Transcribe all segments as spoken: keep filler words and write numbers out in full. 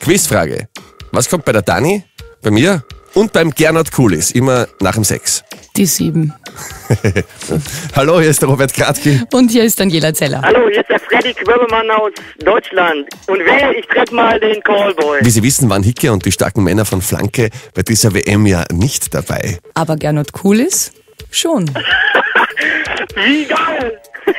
Quizfrage. Was kommt bei der Dani, bei mir und beim Gernot Kulis immer nach dem Sex? Die sieben. Hallo, hier ist der Robert Kratky. Und hier ist Daniela Zeller. Hallo, hier ist der Freddy Quirbemann aus Deutschland. Und wer, ich treffe mal den Callboy. Wie Sie wissen, waren Hicke und die starken Männer von Flanke bei dieser W M ja nicht dabei. Aber Gernot Kulis schon. Wie geil!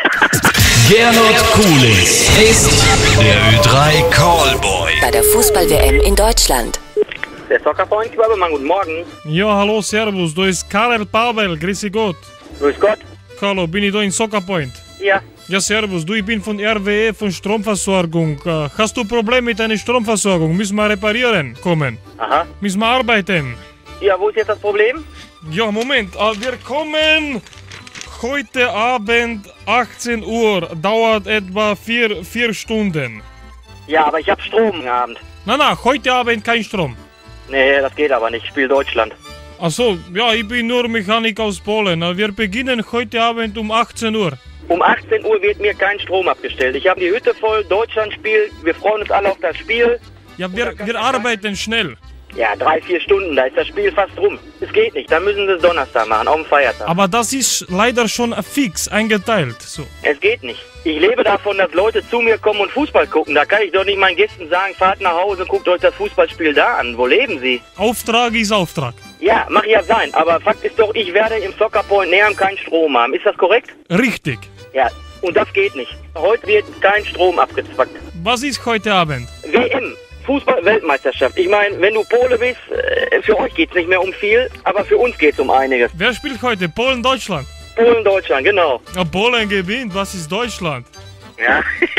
Gernot Kulis ist der Ö drei Callboy. Bei der Fußball-W M in Deutschland. Der Soccerpoint Quirbemann, guten Morgen. Ja, hallo, servus, da ist Karel Pavel, grüße Gott. Grüß Gott. Hallo, bin ich da in Soccerpoint? Ja. Ja, servus, du, ich bin von R W E, von Stromversorgung. Äh, Hast du Probleme mit deiner Stromversorgung? Müssen wir reparieren kommen? Aha. Müssen wir arbeiten? Ja, wo ist jetzt das Problem? Ja, Moment, äh, wir kommen heute Abend achtzehn Uhr, dauert etwa vier, vier Stunden. Ja, aber ich hab Strom am Abend. Na, na, heute Abend kein Strom. Nee, das geht aber nicht. Ich spiele Deutschland. Ach so, ja, ich bin nur Mechanik aus Polen. Wir beginnen heute Abend um achtzehn Uhr. Um achtzehn Uhr wird mir kein Strom abgestellt. Ich habe die Hütte voll, Deutschland spielt. Wir freuen uns alle auf das Spiel. Ja, wir, wir arbeiten schnell. Ja, drei, vier Stunden, da ist das Spiel fast rum. Es geht nicht, dann müssen sie es Donnerstag machen, auf dem Feiertag. Aber das ist leider schon fix eingeteilt. So. Es geht nicht. Ich lebe davon, dass Leute zu mir kommen und Fußball gucken. Da kann ich doch nicht meinen Gästen sagen, fahrt nach Hause und guckt euch das Fußballspiel da an. Wo leben sie? Auftrag ist Auftrag. Ja, mag ja sein, aber Fakt ist doch, ich werde im Soccerpoint näher keinen Strom haben. Ist das korrekt? Richtig. Ja, und das geht nicht. Heute wird kein Strom abgezwackt. Was ist heute Abend? W M. Fußball-Weltmeisterschaft. Ich meine, wenn du Pole bist, äh, für euch geht's nicht mehr um viel, aber für uns geht's um einiges. Wer spielt heute? Polen, Deutschland? Polen, Deutschland, genau. Ja, Polen gewinnt. Was ist Deutschland? Ja.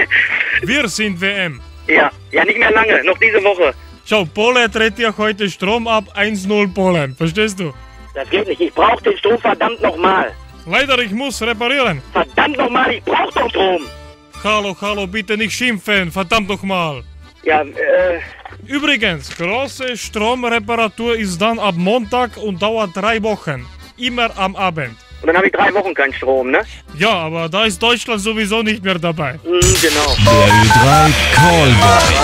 Wir sind W M. ja, ja, nicht mehr lange, noch diese Woche. Schau, Polen tritt ja heute Strom ab, eins null Polen. Verstehst du? Das geht nicht, ich brauch den Strom verdammt nochmal. Leider, ich muss reparieren. Verdammt nochmal, ich brauch doch Strom. Hallo, hallo, bitte nicht schimpfen. Verdammt nochmal. Ja, äh... Übrigens, große Stromreparatur ist dann ab Montag und dauert drei Wochen. Immer am Abend. Und dann habe ich drei Wochen keinen Strom, ne? Ja, aber da ist Deutschland sowieso nicht mehr dabei. Mhm, genau. Der Ö drei Callboy.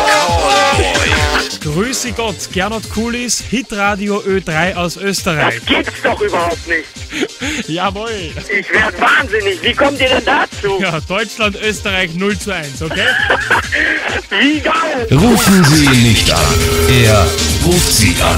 Grüße Gott, Gernot Kulis, Hitradio Ö drei aus Österreich. Das gibt's doch überhaupt nicht. Jawohl. Ich werd wahnsinnig. Wie kommt ihr denn dazu? Ja, Deutschland, Österreich null zu eins, okay? Wie geil. Rufen Sie ihn nicht an. Er ruft Sie an.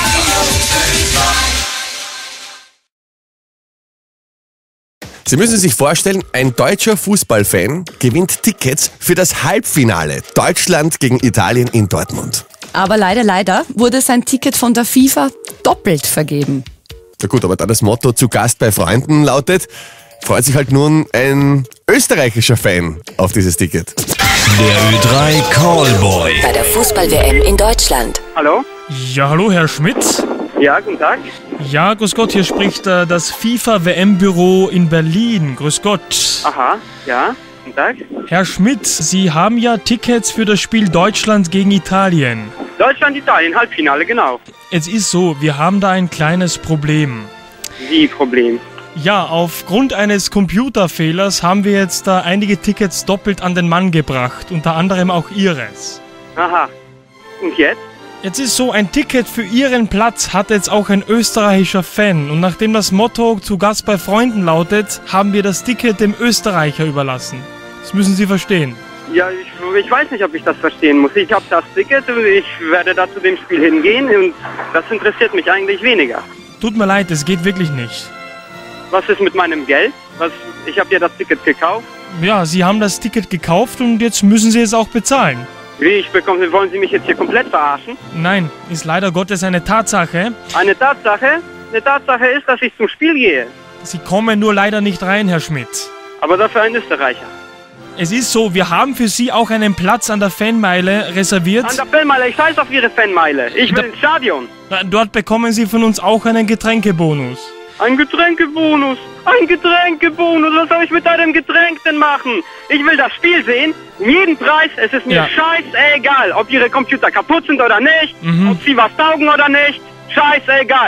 Sie müssen sich vorstellen, ein deutscher Fußballfan gewinnt Tickets für das Halbfinale Deutschland gegen Italien in Dortmund. Aber leider, leider wurde sein Ticket von der FIFA doppelt vergeben. Na gut, aber da das Motto zu Gast bei Freunden lautet, freut sich halt nun ein österreichischer Fan auf dieses Ticket. Der Ö drei Callboy. Bei der Fußball-W M in Deutschland. Hallo? Ja, hallo, Herr Schmidt. Ja, guten Tag. Ja, grüß Gott, hier spricht äh, das FIFA-W M-Büro in Berlin. Grüß Gott. Aha, ja, guten Tag. Herr Schmidt, Sie haben ja Tickets für das Spiel Deutschland gegen Italien. Deutschland, Italien, Halbfinale, genau. Es ist so, wir haben da ein kleines Problem. Wie Problem? Ja, aufgrund eines Computerfehlers haben wir jetzt da einige Tickets doppelt an den Mann gebracht, unter anderem auch Ihres. Aha. Und jetzt? Jetzt ist so, ein Ticket für Ihren Platz hat jetzt auch ein österreichischer Fan. Und nachdem das Motto zu Gast bei Freunden lautet, haben wir das Ticket dem Österreicher überlassen. Das müssen Sie verstehen. Ja, ich, ich weiß nicht, ob ich das verstehen muss. Ich habe das Ticket und ich werde da zu dem Spiel hingehen und das interessiert mich eigentlich weniger. Tut mir leid, es geht wirklich nicht. Was ist mit meinem Geld? Was, ich habe ja das Ticket gekauft. Ja, Sie haben das Ticket gekauft und jetzt müssen Sie es auch bezahlen. Wie, ich bekomme, wollen Sie mich jetzt hier komplett verarschen? Nein, ist leider Gottes eine Tatsache. Eine Tatsache? Eine Tatsache ist, dass ich zum Spiel gehe. Sie kommen nur leider nicht rein, Herr Schmidt. Aber dafür ein Österreicher. Es ist so, wir haben für Sie auch einen Platz an der Fanmeile reserviert. An der Fanmeile, ich scheiß auf Ihre Fanmeile. Ich will ins Stadion. Dort bekommen Sie von uns auch einen Getränkebonus. Ein Getränkebonus? Ein Getränkebonus? Was soll ich mit deinem Getränk denn machen? Ich will das Spiel sehen, um jeden Preis. Es ist mir Ja. scheißegal, ob Ihre Computer kaputt sind oder nicht, Mhm. ob sie was taugen oder nicht. Scheißegal.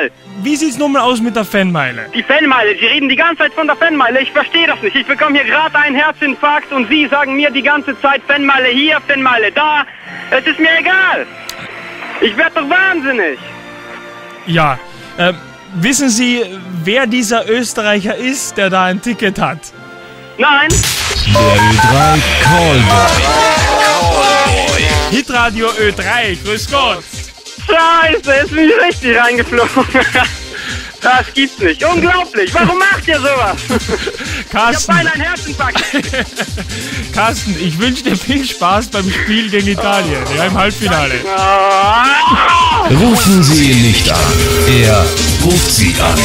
wie sieht's nun mal aus mit der Fanmeile? Die Fanmeile, Sie reden die ganze Zeit von der Fanmeile. Ich verstehe das nicht. Ich bekomme hier gerade einen Herzinfarkt und Sie sagen mir die ganze Zeit Fanmeile hier, Fanmeile da. Es ist mir egal. Ich werde doch wahnsinnig. Ja, äh, wissen Sie, wer dieser Österreicher ist, der da ein Ticket hat? Nein. Der Ö drei Callboy. Hitradio Ö drei, grüß Gott. Scheiße, jetzt bin ich richtig reingeflogen. Das gibt's nicht. Unglaublich. Warum macht ihr sowas? Ich Carsten, hab beinahe einen Herzinfarkt. Carsten, ich wünsche dir viel Spaß beim Spiel gegen Italien, ja, im Halbfinale. Rufen Sie ihn nicht an. Er ruft Sie an.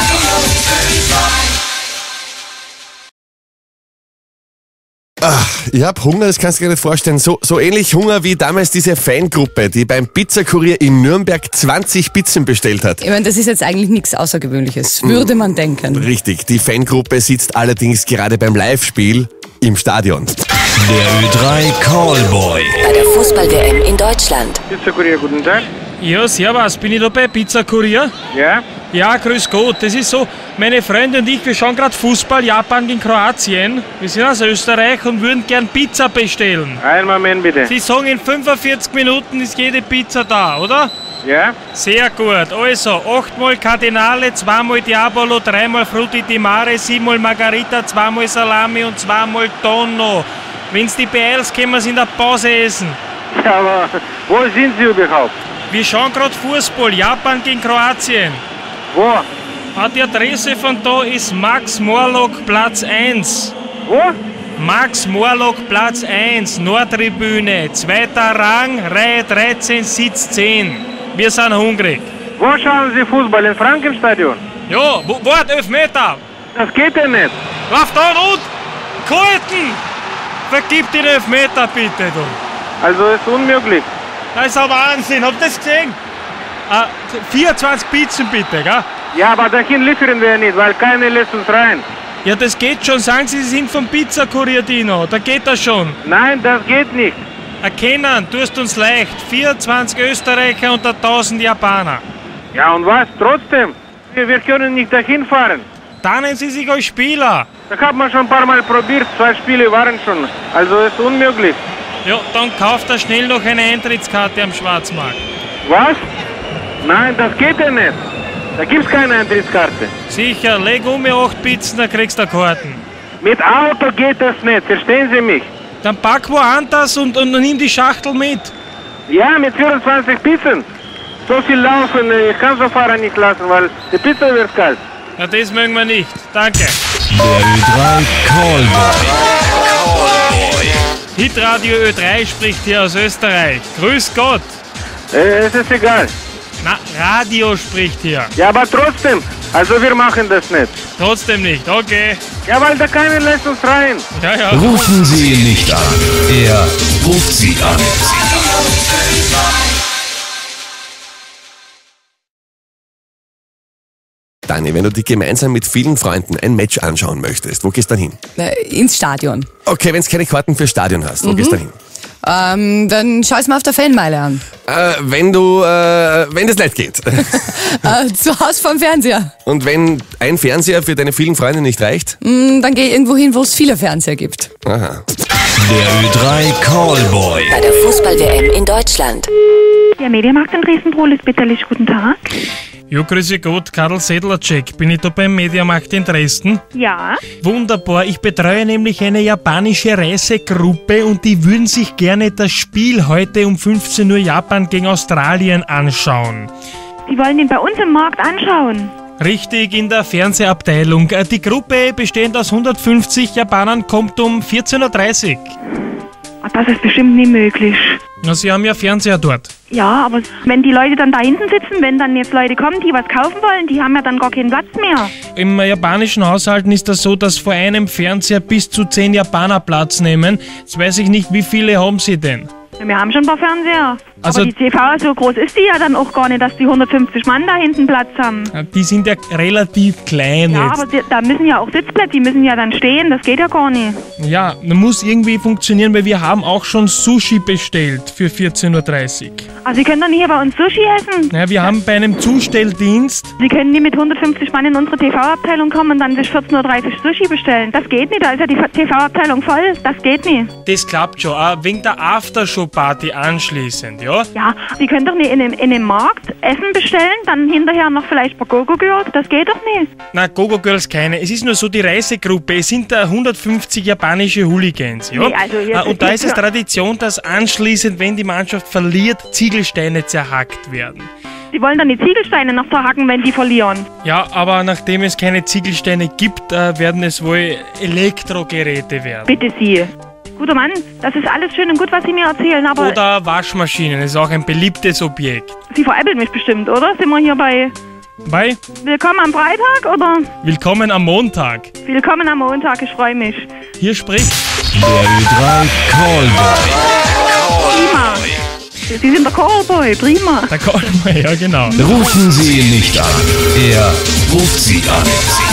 Ich hab Hunger, das kannst du dir nicht vorstellen. So, so ähnlich Hunger wie damals diese Fangruppe, die beim Pizzakurier in Nürnberg zwanzig Pizzen bestellt hat. Ich meine, das ist jetzt eigentlich nichts Außergewöhnliches, würde man denken. Richtig, die Fangruppe sitzt allerdings gerade beim Live-Spiel im Stadion. Der Ö drei Callboy. Bei der Fußball-W M in Deutschland. Pizzakurier, guten Tag. Ja, servus, bin ich da bei Pizzakurier? Ja? Ja, grüß Gott. Das ist so, meine Freunde und ich, wir schauen gerade Fußball, Japan gegen Kroatien. Wir sind aus Österreich und würden gern Pizza bestellen. Einen Moment bitte. Sie sagen, in fünfundvierzig Minuten ist jede Pizza da, oder? Ja? Sehr gut. Also, achtmal Kardinale, zweimal Diabolo, dreimal Frutti di Mare, siebenmal Margarita, zweimal Salami und zweimal Tonno. Wenn's die beeilst, können wir's in der Pause essen. Ja, aber wo sind Sie überhaupt? Wir schauen gerade Fußball, Japan gegen Kroatien. Wo? Ah, die Adresse von da ist Max Morlock Platz eins. Wo? Max Morlock Platz eins, Nordtribüne, zweiter Rang, Reihe dreizehn, Sitz zehn. Wir sind hungrig. Wo schauen Sie Fußball? Im Frankenstadion? Ja, wo, wart, elf Meter. Das geht ja nicht. Lauf da und Kalten! Vergib den Elfmeter bitte, du. Also ist unmöglich. Das ist ein Wahnsinn, habt ihr das gesehen? Ah, vierundzwanzig Pizzen bitte, gell? Ja, aber dahin liefern wir nicht, weil keiner lässt uns rein. Ja, das geht schon. Sagen Sie, Sie sind vom Pizzakurier, Dino. Da geht das schon. Nein, das geht nicht. Erkennen, tust uns leicht. vierundzwanzig Österreicher und tausend Japaner. Ja, und was? Trotzdem. Wir, wir können nicht dahin fahren. Tarnen Sie sich als Spieler. Das hat man schon ein paar Mal probiert. Zwei Spiele waren schon. Also ist unmöglich. Ja, dann kauft er schnell noch eine Eintrittskarte am Schwarzmarkt. Was? Nein, das geht ja nicht. Da gibt's keine Eintrittskarte. Sicher, leg um mir acht Pizzen, dann kriegst du Karten. Mit Auto geht das nicht, verstehen Sie mich? Dann pack woanders und, und nimm die Schachtel mit. Ja, mit vierundzwanzig Pizzen. So viel laufen, ich kann so Fahrer nicht lassen, weil die Pizza wird kalt. Ja, das mögen wir nicht. Danke. Der Ö drei Callboy. Hitradio Ö drei spricht hier aus Österreich. Grüß Gott. Äh, es ist egal. Na, Radio spricht hier. Ja, aber trotzdem. Also wir machen das nicht. Trotzdem nicht, okay. Ja, weil da keiner lässt uns rein. Ja, ja. Rufen Sie ihn nicht an. Er ruft Sie an. Dani, wenn du dich gemeinsam mit vielen Freunden ein Match anschauen möchtest, wo gehst du dann hin? Äh, ins Stadion. Okay, wenn du keine Karten fürs Stadion hast, wo gehst du dann hin? Ähm, dann schau es mal auf der Fanmeile an. Äh, wenn du, äh, wenn das nicht geht. Äh, zu Hause vorm Fernseher. Und wenn ein Fernseher für deine vielen Freunde nicht reicht? Mm, Dann geh irgendwo hin, wo es viele Fernseher gibt. Aha. Der Ö drei Callboy. Bei der Fußball-W M in Deutschland. Der Mediamarkt in Dresden-Prolis, bitterlich guten Tag. Jo, grüße Gott, Karl Sedlacek. Bin ich da beim Mediamarkt in Dresden? Ja, Wunderbar, ich betreue nämlich eine japanische Reisegruppe und die würden sich gerne das Spiel heute um fünfzehn Uhr Japan gegen Australien anschauen. Sie wollen ihn bei uns im Markt anschauen. Richtig, in der Fernsehabteilung. Die Gruppe, bestehend aus hundertfünfzig Japanern, kommt um vierzehn Uhr dreißig. Ah, das ist bestimmt nicht möglich. Na, Sie haben ja Fernseher dort. Ja, aber wenn die Leute dann da hinten sitzen, wenn dann jetzt Leute kommen, die was kaufen wollen, die haben ja dann gar keinen Platz mehr. Im japanischen Haushalten ist das so, dass vor einem Fernseher bis zu zehn Japaner Platz nehmen. Jetzt weiß ich nicht, wie viele haben Sie denn? Ja, wir haben schon ein paar Fernseher. Also Aber die T V, so groß ist die ja dann auch gar nicht, dass die hundertfünfzig Mann da hinten Platz haben. die sind ja relativ klein Ja, jetzt. aber die, da müssen ja auch Sitzplätze, die müssen ja dann stehen, das geht ja gar nicht. Ja, das muss irgendwie funktionieren, weil wir haben auch schon Sushi bestellt für vierzehn Uhr dreißig. Also Sie können doch nicht hier bei uns Sushi essen. Ja, wir haben bei einem Zustelldienst, Sie können nicht mit hundertfünfzig Mann in unsere T V-Abteilung kommen und dann sich vierzehn Uhr dreißig Sushi bestellen. Das geht nicht, da ist ja die T V-Abteilung voll. Das geht nicht. das klappt schon, auch wegen der Aftershow-Party anschließend, ja? Ja, Sie können doch nicht in dem, in dem Markt Essen bestellen, dann hinterher noch vielleicht ein paar Gogo-Girls. Das geht doch nicht. Na, Gogo Girls keine. Es ist nur so die Reisegruppe. Es sind da hundertfünfzig japanische Hooligans, ja? Nee, also jetzt Ah, und ist da jetzt ist es ja- Tradition, dass anschließend, wenn die Mannschaft verliert, Ziegelsteine zerhackt werden. Sie wollen dann die Ziegelsteine noch zerhacken, wenn die verlieren. Ja, aber nachdem es keine Ziegelsteine gibt, äh, werden es wohl Elektrogeräte werden. Bitte Sie. Guter Mann, das ist alles schön und gut, was Sie mir erzählen, aber Oder Waschmaschinen, ist auch ein beliebtes Objekt. Sie veräppeln mich bestimmt, oder? Sind wir hier bei Bei Willkommen am Freitag oder Willkommen am Montag. Willkommen am Montag? Ich freue mich. Hier spricht Der Ö drei Callboy. Prima. Sie sind der Callboy, prima. der Callboy, ja genau. Rufen Sie ihn nicht an. Er ruft Sie an.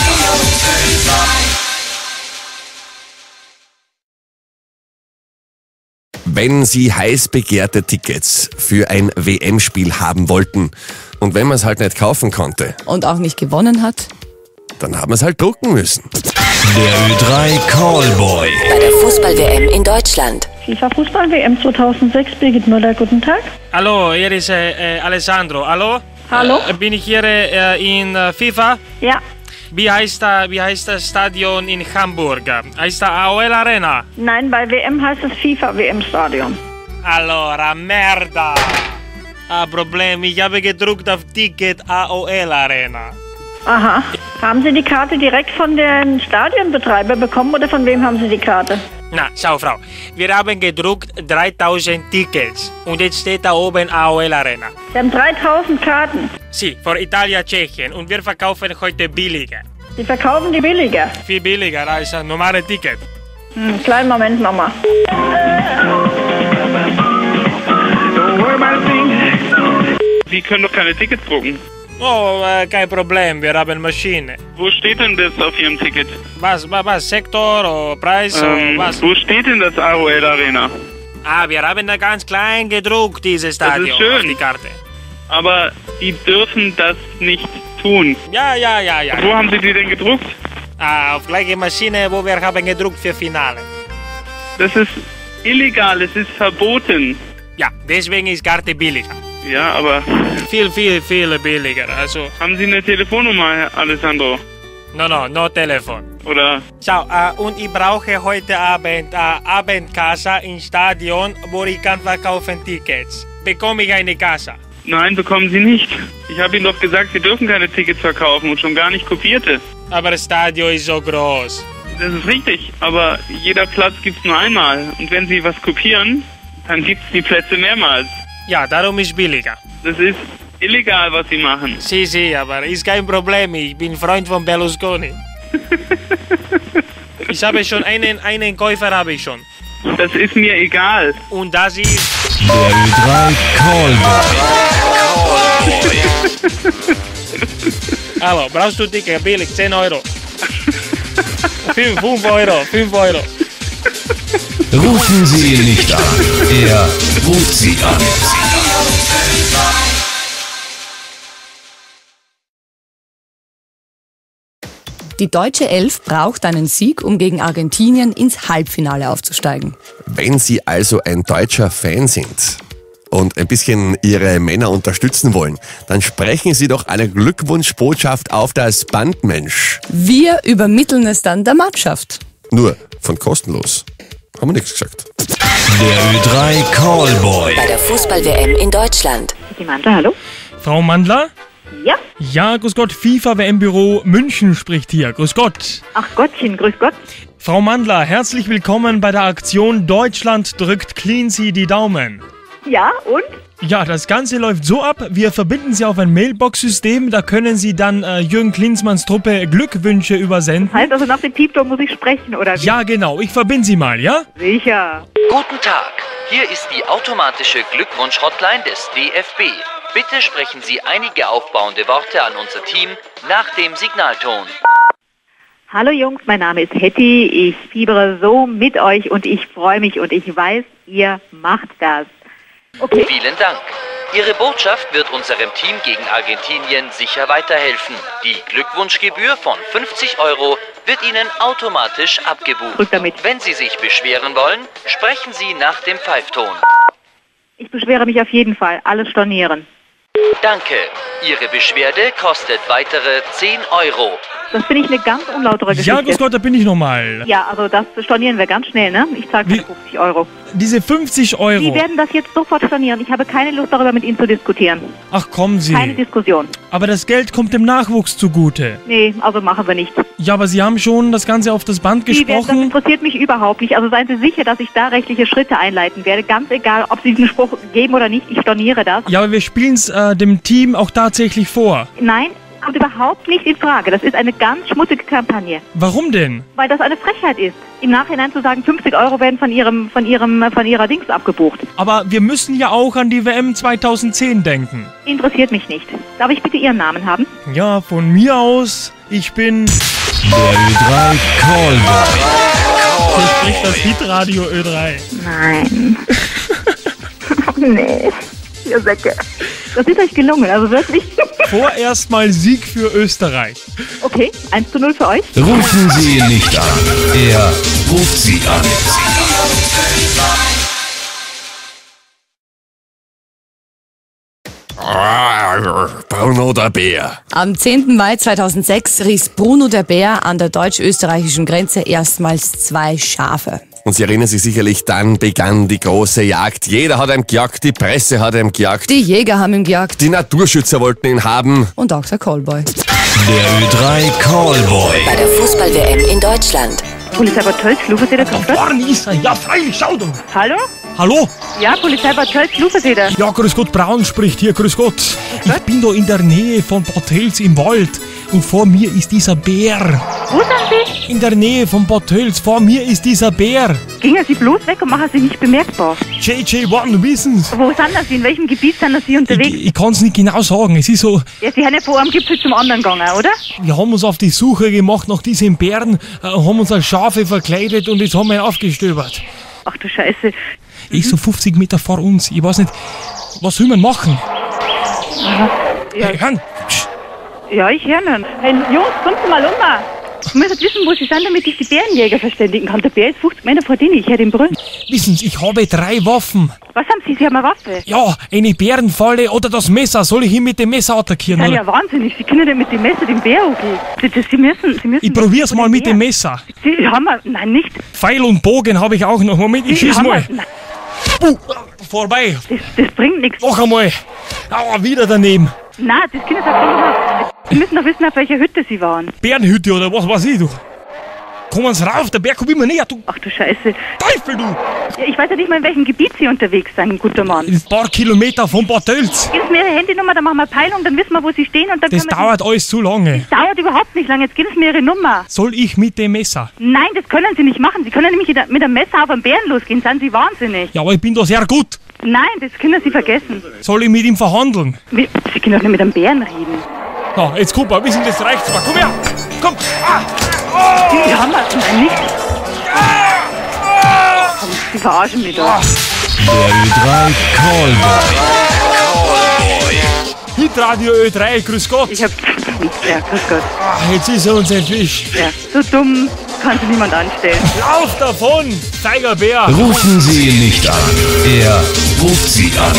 Wenn Sie heiß begehrte Tickets für ein W M-Spiel haben wollten und wenn man es halt nicht kaufen konnte, Und auch nicht gewonnen hat. dann haben wir es halt drucken müssen. Der Ö drei Callboy. Bei der Fußball-W M in Deutschland. FIFA Fußball-W M zweitausendsechs, Birgit Müller, guten Tag. Hallo, hier ist äh, äh, Alessandro. Hallo? Hallo? Äh, bin ich hier äh, in äh, FIFA? Ja. Wie heißt, da, wie heißt das Stadion in Hamburg? Heißt das A O L Arena? Nein, bei W M heißt es FIFA-W M-Stadion. Allora, merda! Ah, Problem, ich habe gedruckt auf Ticket A O L Arena. Aha. Haben Sie die Karte direkt von dem Stadionbetreiber bekommen oder von wem haben Sie die Karte? Na, schau, Frau, wir haben gedruckt dreitausend Tickets und jetzt steht da oben A O L Arena. Sie haben dreitausend Karten. Sie, für Italia, Tschechien und wir verkaufen heute billiger. Sie verkaufen die billiger. Viel billiger als ein normales Ticket. Hm, kleinen Moment nochmal. Sie können doch keine Tickets drucken. Oh, äh, kein Problem, wir haben Maschine. Wo steht denn das auf Ihrem Ticket? Was, was, was Sektor oder Preis Ähm, oder was? wo steht denn das A O L Arena? Ah, wir haben da ganz klein gedruckt, dieses Stadion schön. auf die Karte. Aber Sie dürfen das nicht tun. Ja, ja, ja, ja. Wo haben Sie die denn gedruckt? Ah, auf gleiche Maschine, wo wir haben gedruckt für Finale. Das ist illegal, es ist verboten. Ja, deswegen ist Karte billiger. Ja, aber Viel, viel, viel billiger. Also, haben Sie eine Telefonnummer, Herr Alessandro? no, no, no Telefon. Oder Schau, äh, und ich brauche heute Abend äh, Abendkasse im Stadion, wo ich kann verkaufen Tickets. Bekomme ich eine Kasse? nein, bekommen Sie nicht. Ich habe Ihnen doch gesagt, Sie dürfen keine Tickets verkaufen und schon gar nicht kopierte. Aber das Stadion ist so groß. Das ist richtig, aber jeder Platz gibt's nur einmal. Und wenn Sie was kopieren, dann gibt's die Plätze mehrmals. Ja, darum ist billiger. Das ist illegal, was Sie machen. Sie, sie, aber ist kein Problem. Ich bin Freund von Berlusconi. Ich habe schon einen, einen Käufer habe ich schon. Das ist mir egal. Und das ist... Der Ö drei Callboy. Hallo, brauchst du Ticket? Billig, zehn Euro. fünf Euro, fünf Euro. Rufen Sie ihn nicht an. Er ruft Sie an. Die deutsche Elf braucht einen Sieg, um gegen Argentinien ins Halbfinale aufzusteigen. Wenn Sie also ein deutscher Fan sind und ein bisschen Ihre Männer unterstützen wollen, dann sprechen Sie doch eine Glückwunschbotschaft auf das Band, Mensch. Wir übermitteln es dann der Mannschaft. Nur von kostenlos. Haben wir nichts gesagt. Der Ö drei Callboy. Bei der Fußball-W M in Deutschland. Die Manta, hallo? Frau Mandler? Ja? Ja, grüß Gott, FIFA-W M-Büro München spricht hier. Grüß Gott. Ach Gottchen, grüß Gott. Frau Mandler, herzlich willkommen bei der Aktion Deutschland drückt Cleansea die Daumen. Ja, und? Ja, das Ganze läuft so ab, wir verbinden Sie auf ein Mailbox-System, da können Sie dann äh, Jürgen Klinsmanns Truppe Glückwünsche übersenden. Heißt also, nach dem Piepton muss ich sprechen, oder wie? Ja, genau, ich verbinde Sie mal, ja? Sicher. Guten Tag, hier ist die automatische Glückwunsch-Hotline des D F B. Bitte sprechen Sie einige aufbauende Worte an unser Team nach dem Signalton. Hallo Jungs, mein Name ist Hetty, ich fiebere so mit euch und ich freue mich und ich weiß, ihr macht das. Okay. Vielen Dank. Ihre Botschaft wird unserem Team gegen Argentinien sicher weiterhelfen. Die Glückwunschgebühr von fünfzig Euro wird Ihnen automatisch abgebucht. Drück damit. Wenn Sie sich beschweren wollen, sprechen Sie nach dem Pfeifton. Ich beschwere mich auf jeden Fall, alles stornieren. Danke. Ihre Beschwerde kostet weitere zehn Euro. Das finde ich eine ganz unlautere Geschichte. Ja, grüß Gott, da bin ich nochmal. Ja, also das stornieren wir ganz schnell, ne? Ich zahle keine fünfzig Euro. Diese fünfzig Euro. Sie werden das jetzt sofort stornieren. Ich habe keine Lust darüber mit Ihnen zu diskutieren. Ach, kommen Sie. Keine Diskussion. Aber das Geld kommt dem Nachwuchs zugute. Nee, also machen wir nicht. Ja, aber Sie haben schon das Ganze auf das Band Sie werden, das gesprochen. interessiert mich überhaupt nicht. Also seien Sie sicher, dass ich da rechtliche Schritte einleiten werde. Ganz egal, ob Sie diesen Spruch geben oder nicht, ich storniere das. Ja, aber wir spielen es äh, dem Team auch tatsächlich vor. Nein, kommt überhaupt nicht in Frage. Das ist eine ganz schmutzige Kampagne. Warum denn? Weil das eine Frechheit ist. Im Nachhinein zu sagen, fünfzig Euro werden von ihrem, von ihrem, von ihrer Dings abgebucht. Aber wir müssen ja auch an die W M zweitausendzehn denken. Interessiert mich nicht. Darf ich bitte Ihren Namen haben? Ja, von mir aus, ich bin... Der Ö drei Callboy. So spricht das Hitradio Ö drei. Nein. Nee, ihr Säcke. Das ist euch gelungen, also wirklich. Vorerst mal Sieg für Österreich. Okay, eins zu null für euch. Rufen Sie ihn nicht an. Er ruft Sie an. Bruno der Bär. Am zehnten Mai zweitausendsechs riss Bruno der Bär an der deutsch-österreichischen Grenze erstmals zwei Schafe. Und Sie erinnern sich sicherlich, dann begann die große Jagd. Jeder hat ihn gejagt, die Presse hat ihn gejagt. Die Jäger haben ihn gejagt. Die Naturschützer wollten ihn haben. Und auch der Callboy. Der Ö drei Callboy. Bei der Fußball-W M in Deutschland. Polizei Bad Tölz, Luferseder, grüß Gott. Vorne ist er, ja freilich, schau doch. Hallo? Hallo? Ja, Polizei Bad Tölz, Luferseder. Ja, grüß Gott, Braun spricht hier, grüß Gott. Ich bin da in der Nähe von Bad Tölz im Wald. Und vor mir ist dieser Bär. Wo sind Sie? In der Nähe von Bad Tölz, vor mir ist dieser Bär. Gingen Sie bloß weg und machen Sie nicht bemerkbar. J J eins, wissen's? Wo sind Sie? In welchem Gebiet sind Sie unterwegs? Ich, ich kann's nicht genau sagen, es ist so... Ja, Sie haben ja vor einem Gipfel zum anderen gegangen, oder? Wir haben uns auf die Suche gemacht nach diesem Bären, äh, haben uns als Schafe verkleidet und jetzt haben wir ihn aufgestöbert. Ach du Scheiße. Er ist so fünfzig Meter vor uns, ich weiß nicht, was soll man machen? Ja, Hey, Herrn, ja ich höre ihn. Hey, Jungs, kommt mal um. Ich muss jetzt wissen, wo Sie sind, damit ich die Bärenjäger verständigen kann. Der Bär ist fünfzig Meter vor denen, ich höre den brüllen. wissen Sie, ich habe drei Waffen. Was haben Sie? Sie haben eine Waffe. Ja, eine Bärenfalle oder das Messer. Soll ich ihn mit dem Messer attackieren? Sie sind Oder? ja wahnsinnig. Sie können ja mit dem Messer den Bär umgehen. Sie, das- Sie müssen, Sie müssen... Ich probier's mal mit dem Messer. Sie haben... wir- Nein, nicht. Pfeil und Bogen habe ich auch noch. Moment, ich Sie schieß haben mal. wir- Nein, Uh, vorbei. das, das bringt nichts. Noch einmal. Aua, wieder daneben. Nein, das können Sie auch nicht. Sie müssen doch wissen, auf welcher Hütte Sie waren. Bärenhütte oder was weiß ich, du. Kommen Sie rauf, der Bär kommt immer näher, du Ach du Scheiße. Teufel, du. Ja, ich weiß ja nicht mal, in welchem Gebiet Sie unterwegs sind, guter Mann. Ein paar Kilometer von Bad Tölz. Geben Sie mir Ihre Handynummer, dann machen wir Peilung, dann wissen wir, wo Sie stehen und dann Das können wir... dauert alles zu lange. Das dauert überhaupt nicht lange. Jetzt geben Sie mir Ihre Nummer. Soll ich mit dem Messer? Nein, das können Sie nicht machen. Sie können nämlich mit mit einem Messer auf einen Bären losgehen. Sind Sie wahnsinnig? Ja, aber ich bin da sehr gut. Nein, das können Sie vergessen. Soll ich mit ihm verhandeln? Wie- Sie können doch nicht mit einem Bären reden. Ja, jetzt guck mal, wir sind das reicht's mal. Komm her. Komm. Ah. Sie haben wir... Nein, nicht. Komm, Sie verarschen mich doch. Der Ö drei Callboy. Hitradio Ö drei, grüß Gott. Ich hab... Ja, grüß Gott. Ah, jetzt ist er uns entwischt. Ja, so dumm kann sich niemand anstellen. Lauf davon, feiger Bär. Rufen Sie ihn nicht an. Er ruft Sie an.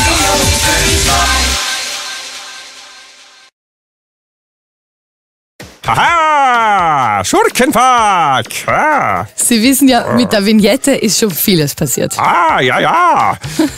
Haha, Schurkenfahrt. Ah, Sie wissen ja, mit der Vignette ist schon vieles passiert. ah ja, ja.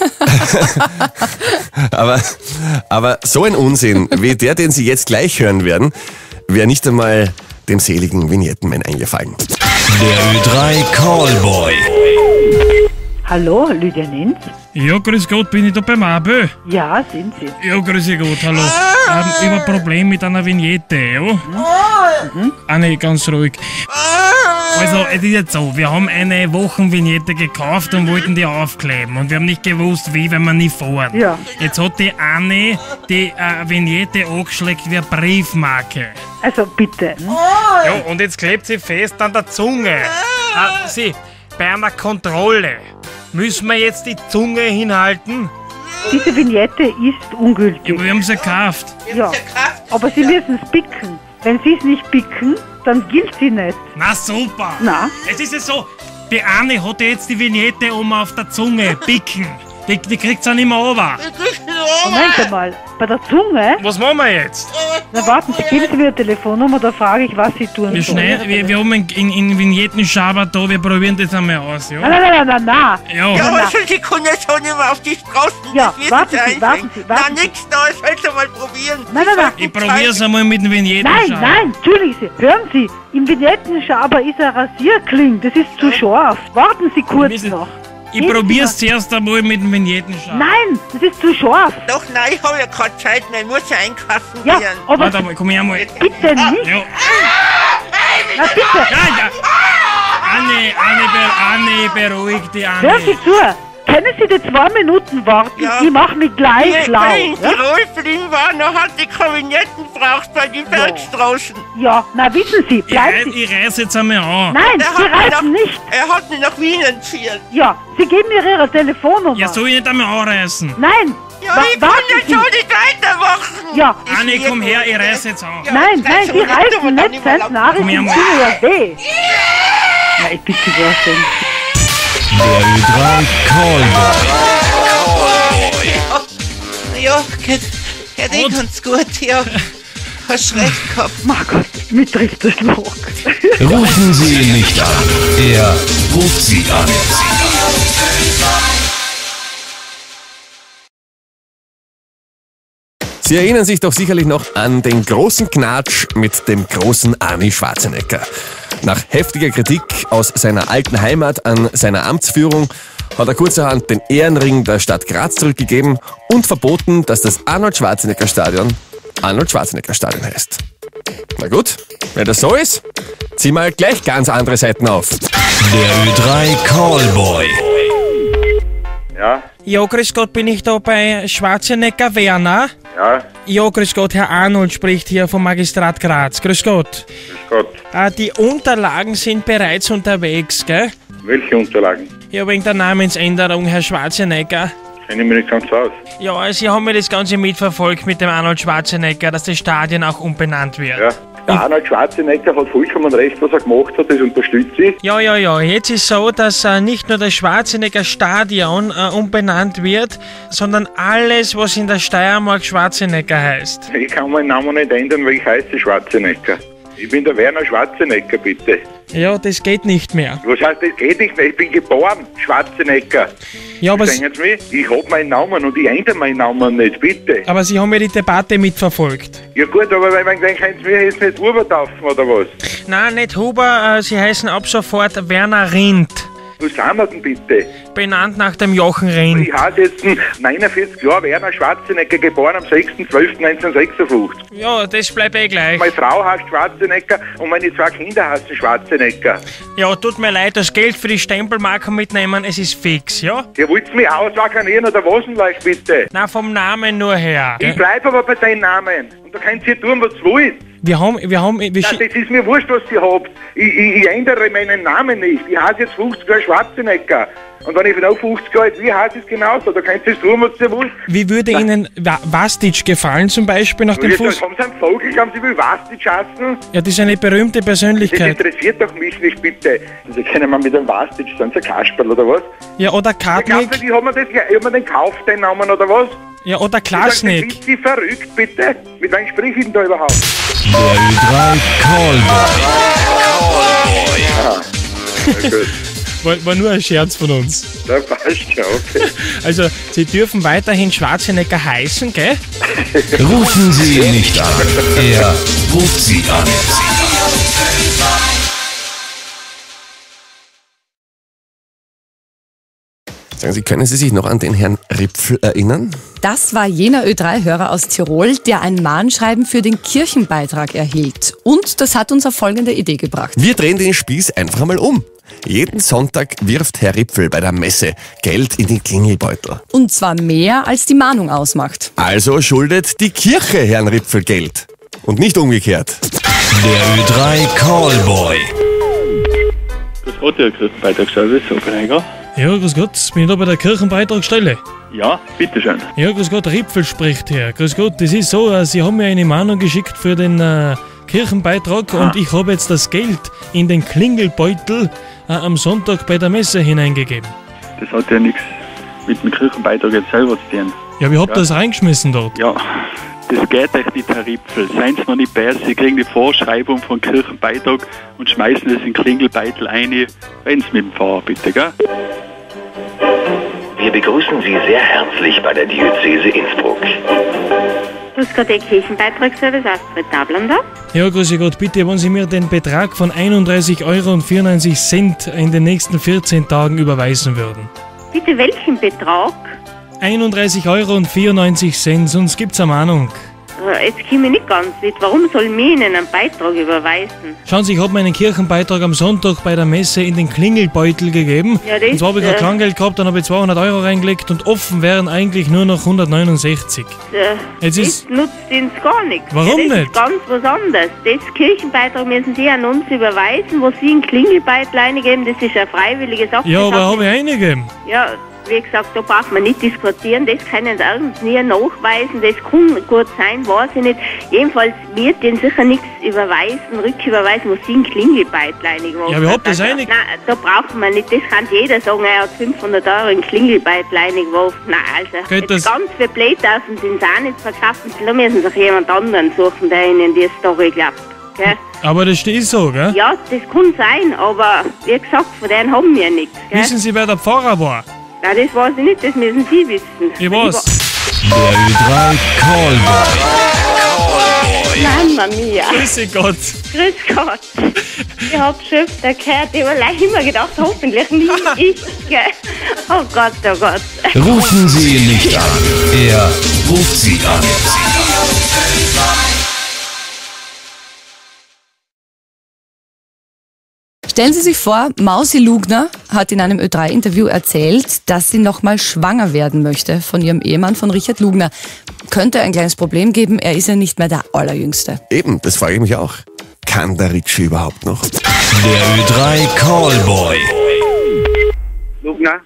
aber, aber so ein Unsinn wie der, den Sie jetzt gleich hören werden, wäre nicht einmal dem seligen Vignettenmann eingefallen. Der Ö drei Callboy. Hallo, Lydia Nenz? Ja, grüß Gott, bin ich da beim Abel? Ja, sind Sie. Ja, grüß Gott, hallo. Ähm, ich habe ein Problem mit einer Vignette, ja? Mhm. Ah, nee, ganz ruhig. Also, es ist jetzt so, wir haben eine Wochenvignette gekauft und wollten die aufkleben. Und wir haben nicht gewusst, wie, wenn wir nie fahren. Ja. Jetzt hat die eine die äh, Vignette angeschlägt wie eine Briefmarke. Also bitte. Ja, und jetzt klebt sie fest an der Zunge. Äh, sie, bei einer Kontrolle. Müssen wir jetzt die Zunge hinhalten? Diese Vignette ist ungültig. Ja, aber wir haben sie gekauft. Ja, aber Sie müssen es picken. Wenn Sie es nicht picken, dann gilt sie nicht. Na super. Na? Es ist ja so, die eine hat jetzt die Vignette oben auf der Zunge, picken. Die, die kriegt's auch nicht mehr runter. Moment einmal, bei der Zunge? Was machen wir jetzt? Na warten Sie, geben Sie mir eine Telefonnummer, da frage ich, was Sie tun Wir, sollen. schnell, wir, wir haben in, in, in Vignettenschaber da, wir probieren das einmal aus, ja? Nein, nein, nein, nein, nein. Ja. Ja, Na, aber schon, Sie können ja schon immer auf die Straßen. Ja, das wird warten sich Sie, warten Sie, warten Na, nix da, ich soll's mal probieren. Nein, nein, nein. Ich probier's einmal mit dem Nein, Vignettenschaber. nein, entschuldigen Sie, hören Sie, im Vignettenschaber ist ein Rasierkling, das ist zu scharf. Warten Sie kurz müssen- noch. Ich Geben Sie probier's zuerst einmal mit dem Vignettenschaber. Nein, das ist zu scharf. Doch, nein, ich habe ja keine Zeit mehr, ich muss ja einkaufen Ja, gehen. aber Warte mal, komm her mal. bitte nicht. Ja. Na bitte, Nein, da. Anne, Anne, Be- Anne, beruhig die Anne. hören Sie zu. Können Sie die zwei Minuten warten? Ja. Ich mache mich gleich Ich laut. bin in Ja? Tirol fliegen war, noch hat die Kabinetten braucht bei den Bergstraßen. ja, na wissen Sie, Ich, bleiben reiß, Sie. ich reiß jetzt einmal an. Nein, Er Sie hat mich reißen nach- nicht. Er hat mich nach Wien entführt. Ja, Sie geben mir Ihre Telefonnummer. Ja, soll ich nicht einmal anreißen? Nein, Ja, wa ich kann warten ja Sie. schon nicht weitermachen. Ja, Anne, komm her, ich reiß jetzt an. Ja, nein, ich nein, reiß Sie aber nicht, reißen aber dann nicht, nicht mehr sonst laut. Nachrichten Komm tun her, mir ja weh. Na, ich bitte was denn. Der Ö drei Callboy. Ja, geht, geht eh Und? ganz gut, ja. Hast recht gehabt. Mein Gott, mich trifft der Schlag. Rufen Sie ihn nicht an. Er ruft Sie an. Sie erinnern sich doch sicherlich noch an den großen Knatsch mit dem großen Arnie Schwarzenegger. Nach heftiger Kritik aus seiner alten Heimat an seiner Amtsführung hat er kurzerhand den Ehrenring der Stadt Graz zurückgegeben und verboten, dass das Arnold Schwarzenegger Stadion Arnold Schwarzenegger Stadion heißt. Na gut, wenn das so ist, zieh mal gleich ganz andere Seiten auf. Der Ö drei Callboy. Ja, Ja, grüß Gott, bin ich da bei Schwarzenegger Werner? ja, Ja, grüß Gott, Herr Arnold spricht hier vom Magistrat Graz. Grüß Gott. grüß Gott. Äh, die Unterlagen sind bereits unterwegs, gell? Welche Unterlagen? Ja, wegen der Namensänderung, Herr Schwarzenegger. Kenne ich mich nicht ganz aus. Ja, Sie haben mir das Ganze mitverfolgt mit dem Arnold Schwarzenegger, dass das Stadion auch umbenannt wird. Ja. Der Arnold Schwarzenegger hat vollkommen recht, was er gemacht hat, das unterstütze ich. Ja, ja, ja. Jetzt ist so, dass äh, nicht nur das Schwarzenegger Stadion äh, umbenannt wird, sondern alles, was in der Steiermark Schwarzenegger heißt. Ich kann meinen Namen nicht ändern, weil ich heiße Schwarzenegger. Ich bin der Werner Schwarzenegger, bitte. Ja, das geht nicht mehr. Was heißt, das geht nicht mehr? Ich bin geboren, Schwarzenegger. Ja, aber, Verstehen Sie mich? Ich hab meinen Namen und ich ändere meinen Namen nicht, bitte. aber Sie haben ja die Debatte mitverfolgt. Ja gut, aber wenn man dann können Sie mir jetzt nicht Huber taufen, oder was? Nein, nicht Huber, äh, Sie heißen ab sofort Werner Rindt. Was sind wir denn bitte? Benannt nach dem Jochen Rindt. Ich heiße jetzt neunundvierzig Jahre Werner Schwarzenegger, geboren am sechster zwölfter neunzehnhundertsechsundfünfzig. Ja, das bleibt eh gleich. Meine Frau heißt Schwarzenegger und meine zwei Kinder heißen Schwarzenegger. Ja, tut mir leid, das Geld für die Stempelmarken mitnehmen, es ist fix, ja? Ihr wollt mich auswakanieren oder was denn euch bitte? Na, vom Namen nur her. Ich bleib aber bei deinem Namen. Und da könnt ihr tun, was ihr wollt. Wir haben, wir haben, wir Ja, schi- das ist mir wurscht, was ihr habt. Ich, ich, ich ändere meinen Namen nicht. Ich heiße jetzt fünfzig Jahre Schwarzenegger. Und wenn ich noch fünfzig Jahre alt bin, heiße ich es genauso. Da könnt ihr tun, was ihr wollt. Wie würde Ihnen Wa- Vastic gefallen, zum Beispiel nach dem Jetzt Fuß? haben Sie einen Vogel, haben Sie will Vastic heißen? Ja, das ist eine berühmte Das Persönlichkeit. interessiert doch mich nicht, bitte. Also können wir mit einem Vastic, sind Sie ein Kasperl oder was? Ja, oder Ich glaube, Kartnick. die haben wir das, ich hab mir den gekauft, den Namen oder was? Ja, oder Klasnik. Sind Sie verrückt, bitte? Mit wem sprich ich denn da überhaupt? Der Ö drei Callboy. Aha. Na gut. War, war nur ein Scherz von uns. Da passt schon, okay. Also, Sie dürfen weiterhin Schwarzenegger heißen, gell? Rufen Sie ihn nicht an. Er ruft Sie an. Sagen Sie, können Sie sich noch an den Herrn Ripfel erinnern? Das war jener Ö drei Hörer aus Tirol, der ein Mahnschreiben für den Kirchenbeitrag erhielt. Und das hat uns auf folgende Idee gebracht. Wir drehen den Spieß einfach einmal um. Jeden Sonntag wirft Herr Ripfel bei der Messe Geld in den Klingelbeutel. Und zwar mehr, als die Mahnung ausmacht. Also schuldet die Kirche Herrn Ripfel Geld. Und nicht umgekehrt. Der Ö drei Callboy. Grüß Gott, Herr Kirchenbeitragsservice, Oppenheimer. Ja, grüß Gott, bin ich da bei der Kirchenbeitragsstelle? Ja, bitteschön. Ja, grüß Gott, Ripfel spricht hier. Grüß Gott, das ist so, äh, Sie haben mir eine Mahnung geschickt für den äh, Kirchenbeitrag ah. und ich habe jetzt das Geld in den Klingelbeutel äh, am Sonntag bei der Messe hineingegeben. Das hat ja nichts mit dem Kirchenbeitrag jetzt selber zu tun. Ja, wie habt ihr ja. das reingeschmissen dort? Ja, das geht euch nicht, Herr Ripfel. Seien Sie mir nicht böse, Sie kriegen die Vorschreibung von Kirchenbeitrag und schmeißen es in den Klingelbeutel ein. Reden Sie mit dem Fahrer bitte, gell? Wir begrüßen Sie sehr herzlich bei der Diözese Innsbruck. Grüß Gott, der Kirchenbeitragsservice Astrid Dablander. Ja, grüß Gott, bitte wollen Sie mir den Betrag von einunddreißig Euro und vierundneunzig Cent in den nächsten vierzehn Tagen überweisen würden. Bitte welchen Betrag? einunddreißig Euro und vierundneunzig Cent, sonst gibt's eine Mahnung. Jetzt komme ich nicht ganz mit. Warum soll mir Ihnen einen Beitrag überweisen? Schauen Sie, ich habe meinen Kirchenbeitrag am Sonntag bei der Messe in den Klingelbeutel gegeben. Ja, das, und zwar habe ich gerade äh, Kleingeld gehabt, dann habe ich zweihundert Euro reingelegt und offen wären eigentlich nur noch hundertneunundsechzig. Äh, Jetzt das ist, nutzt Ihnen gar nichts. Warum ja, das nicht? Ist ganz was anderes. Das Kirchenbeitrag müssen Sie an uns überweisen, wo Sie einen Klingelbeitel eingeben. Das ist eine freiwillige Sache. Ja, aber habe ich eingegeben. Ja, wie gesagt, da braucht man nicht diskutieren, das können Sie uns nie nachweisen, das kann gut sein, weiß ich nicht. Jedenfalls wird denen sicher nichts überweisen, rücküberweisen, wo Sie einen Klingelbeitel eingeworfen. Ja, wie habt ihr das einig? Nein, da braucht man nicht, das kann jeder sagen, er hat fünfhundert Euro in Klingelbeitel eingeworfen. Nein, also, Geht das? ganz für blöd dürfen Sie es auch nicht verkaufen, da müssen sich jemand anderen suchen, der Ihnen die Story glaubt. Gell? Aber das ist so, gell? Ja, das kann sein, aber wie gesagt, von denen haben wir nichts. Gell? Wissen Sie, wer der Pfarrer war? Nein, das weiß ich nicht, das müssen Sie wissen. Ich weiß. Der Ö drei Callboy. Mamma mia. Grüß Gott. Grüß Gott. Ich hab schon öfter gehört, ich habe gleich immer gedacht, hoffentlich nicht ich. Gell? Oh Gott, oh Gott. Rufen Sie ihn nicht an. Er ruft Sie an. Stellen Sie sich vor, Mausi Lugner hat in einem Ö drei Interview erzählt, dass sie nochmal schwanger werden möchte von ihrem Ehemann, von Richard Lugner. Könnte ein kleines Problem geben, er ist ja nicht mehr der Allerjüngste. Eben, das frage ich mich auch. Kann der Ritchie überhaupt noch? Der Ö drei Callboy. Lugner?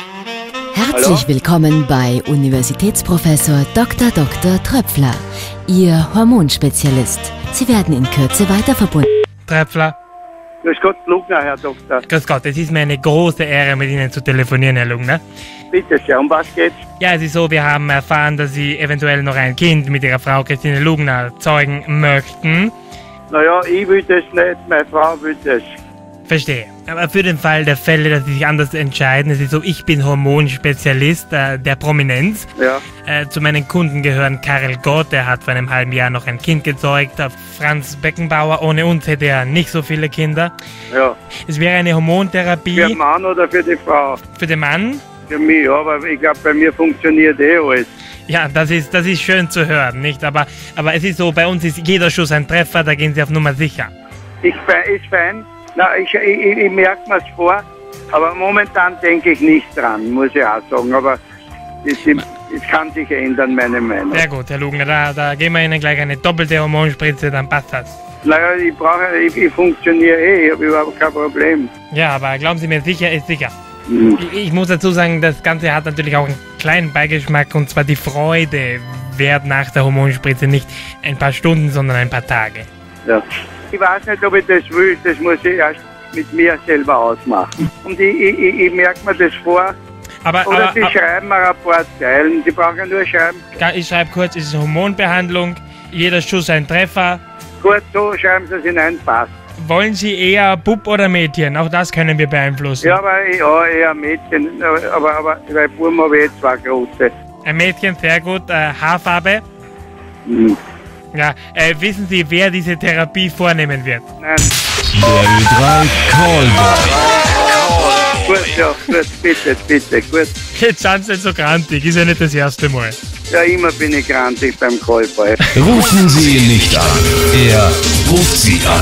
Herzlich Hallo? willkommen bei Universitätsprofessor Doktor Doktor Tröpfler, Ihr Hormonspezialist. Sie werden in Kürze weiter verbunden. Tröpfler. Grüß Gott, Lugner, Herr Doktor. Grüß Gott, es ist mir eine große Ehre, mit Ihnen zu telefonieren, Herr Lugner. Bitte sehr, um was geht's? Ja, es ist so, wir haben erfahren, dass Sie eventuell noch ein Kind mit Ihrer Frau Christine Lugner zeugen möchten. Naja, ich will das nicht, meine Frau will das. Verstehe. Aber für den Fall der Fälle, dass Sie sich anders entscheiden, es ist so, ich bin Hormonspezialist äh, der Prominenz. Ja. Äh, zu meinen Kunden gehören Karel Gott, der hat vor einem halben Jahr noch ein Kind gezeugt. Äh, Franz Beckenbauer, ohne uns hätte er nicht so viele Kinder. Ja. Es wäre eine Hormontherapie. Für den Mann oder für die Frau? Für den Mann? Für mich, ja, aber ich glaube, bei mir funktioniert eh alles. Ja, das ist, das ist schön zu hören, nicht? Aber, aber es ist so, bei uns ist jeder Schuss ein Treffer, da gehen Sie auf Nummer sicher. Ich, ist fein. Na, ich, ich, ich merke mir's vor, aber momentan denke ich nicht dran, muss ich auch sagen. Aber es, es kann sich ändern, meine Meinung. Sehr gut, Herr Lugner, da, da geben wir Ihnen gleich eine doppelte Hormonspritze, dann passt das. Naja, ich brauche, ich, ich funktioniere eh, ich habe überhaupt kein Problem. Ja, aber glauben Sie mir, sicher ist sicher. Hm. Ich, ich muss dazu sagen, das Ganze hat natürlich auch einen kleinen Beigeschmack, und zwar die Freude währt nach der Hormonspritze nicht ein paar Stunden, sondern ein paar Tage. Ja. Ich weiß nicht, ob ich das will, das muss ich erst mit mir selber ausmachen. Und ich, ich, ich, ich merke mir das vor. Aber, Oder aber, Sie aber, schreiben mir ein paar Zeilen, Sie brauchen nur schreiben. Ich schreibe kurz, es ist eine Hormonbehandlung, jeder Schuss ein Treffer. Gut, so schreiben Sie es hinein, passt. Wollen Sie eher Bub oder Mädchen? Auch das können wir beeinflussen. Ja, aber ja, eher Mädchen, aber, aber bei Buben habe ich jetzt zwei große. Ein Mädchen, sehr gut, äh, Haarfarbe. Hm. Ja, äh, wissen Sie, wer diese Therapie vornehmen wird? Nein. Der Ö drei Callboy. Gut, Gut, ja, gut, bitte, bitte, gut. Jetzt sind Sie nicht so grantig, ist ja nicht das erste Mal. Ja, immer bin ich grantig beim Callboy. Rufen Sie ihn nicht an. Er ruft Sie an.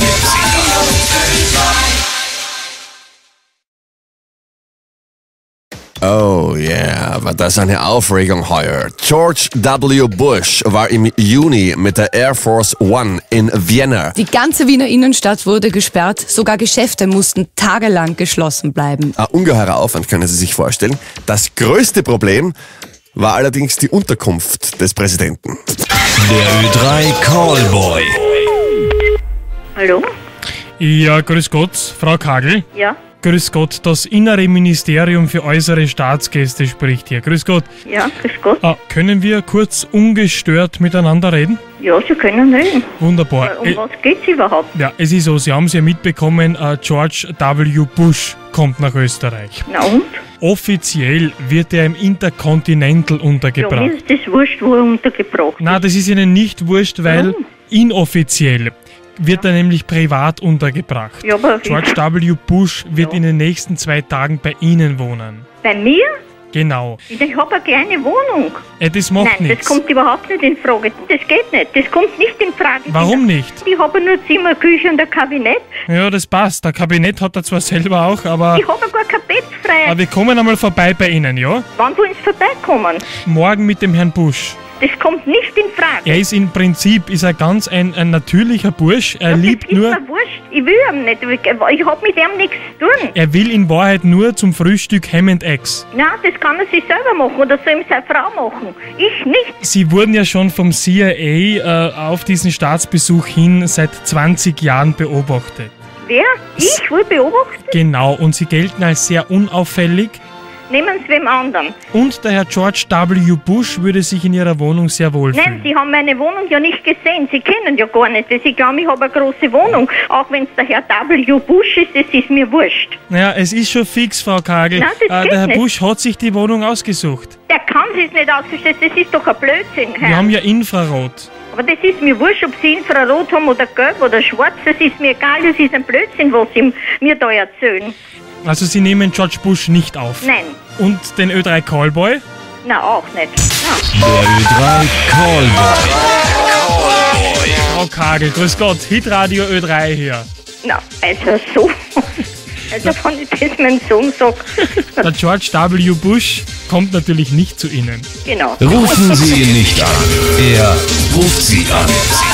Oh yeah, war das eine Aufregung heuer. George W. Bush war im Juni mit der Air Force One in Vienna. Die ganze Wiener Innenstadt wurde gesperrt, sogar Geschäfte mussten tagelang geschlossen bleiben. Ein ungeheurer Aufwand, können Sie sich vorstellen. Das größte Problem war allerdings die Unterkunft des Präsidenten. Der Ö drei Callboy. Hallo? Ja, grüß Gott, Frau Kagel. Ja? Grüß Gott, das Innere Ministerium für äußere Staatsgäste spricht hier. Grüß Gott. Ja, grüß Gott. Ah, können wir kurz ungestört miteinander reden? Ja, Sie können reden. Wunderbar. Um was geht's überhaupt? Ja, es ist so, Sie haben es ja mitbekommen, äh, George W. Bush kommt nach Österreich. Na und? Offiziell wird er im Intercontinental Ja, untergebracht. mir ist das wurscht, wo er untergebracht ist. Na, das ist Ihnen nicht wurscht, weil Warum? inoffiziell wird er nämlich privat untergebracht. Ja, aber George W. Bush wird in den nächsten zwei Tagen bei Ihnen wohnen. bei mir? Genau. Ich habe eine kleine Wohnung. Äh, das macht Nein, nichts. das kommt überhaupt nicht in Frage. Das geht nicht. Das kommt nicht in Frage. Warum nicht? Ich habe nur Zimmer, Küche und ein Kabinett. Ja, das passt. Der Kabinett hat er zwar selber auch, aber, Ich habe gar kein Bett frei. aber wir kommen einmal vorbei bei Ihnen, ja? Wann wollen Sie vorbeikommen? Morgen mit dem Herrn Bush. Das kommt nicht in Frage. Er ist im Prinzip ist er ganz ein, ein natürlicher Bursch. Er liebt Ist nur, mir wurscht. Ich will ihm nicht. Ich habe mit ihm nichts zu tun. er will in Wahrheit nur zum Frühstück Ham and Eggs. Nein, das kann er sich selber machen oder soll ihm seine Frau machen. Ich nicht. Sie wurden ja schon vom C I A äh, auf diesen Staatsbesuch hin seit zwanzig Jahren beobachtet. Wer? Ich will beobachten? Genau, und sie gelten als sehr unauffällig. Nehmen Sie wem anderen. Und der Herr George W. Bush würde sich in Ihrer Wohnung sehr wohlfühlen. Nein, Sie haben meine Wohnung ja nicht gesehen. Sie kennen ja gar nicht das. Ich glaube, ich habe eine große Wohnung. Auch wenn es der Herr W. Bush ist, das ist mir wurscht. Naja, es ist schon fix, Frau Kagel. Nein, das äh, geht der Herr nicht. Bush hat sich die Wohnung ausgesucht. Der kann sich nicht ausgestellt. Das ist doch ein Blödsinn. Herr. Wir haben ja Infrarot. Aber das ist mir wurscht, ob Sie Infrarot haben oder gelb oder schwarz. Das ist mir egal. Das ist ein Blödsinn, was Sie mir da erzählen. Also Sie nehmen George Bush nicht auf. Nein. Und den Ö drei Callboy? Na, auch nicht. Der Ö drei Callboy. Frau Kagel, grüß Gott, Hitradio Ö drei hier. Na, also so. Also wenn ich das meinem Sohn sage. Der George W. Bush kommt natürlich nicht zu Ihnen. Genau. Rufen Sie ihn nicht an. Er ruft Sie an.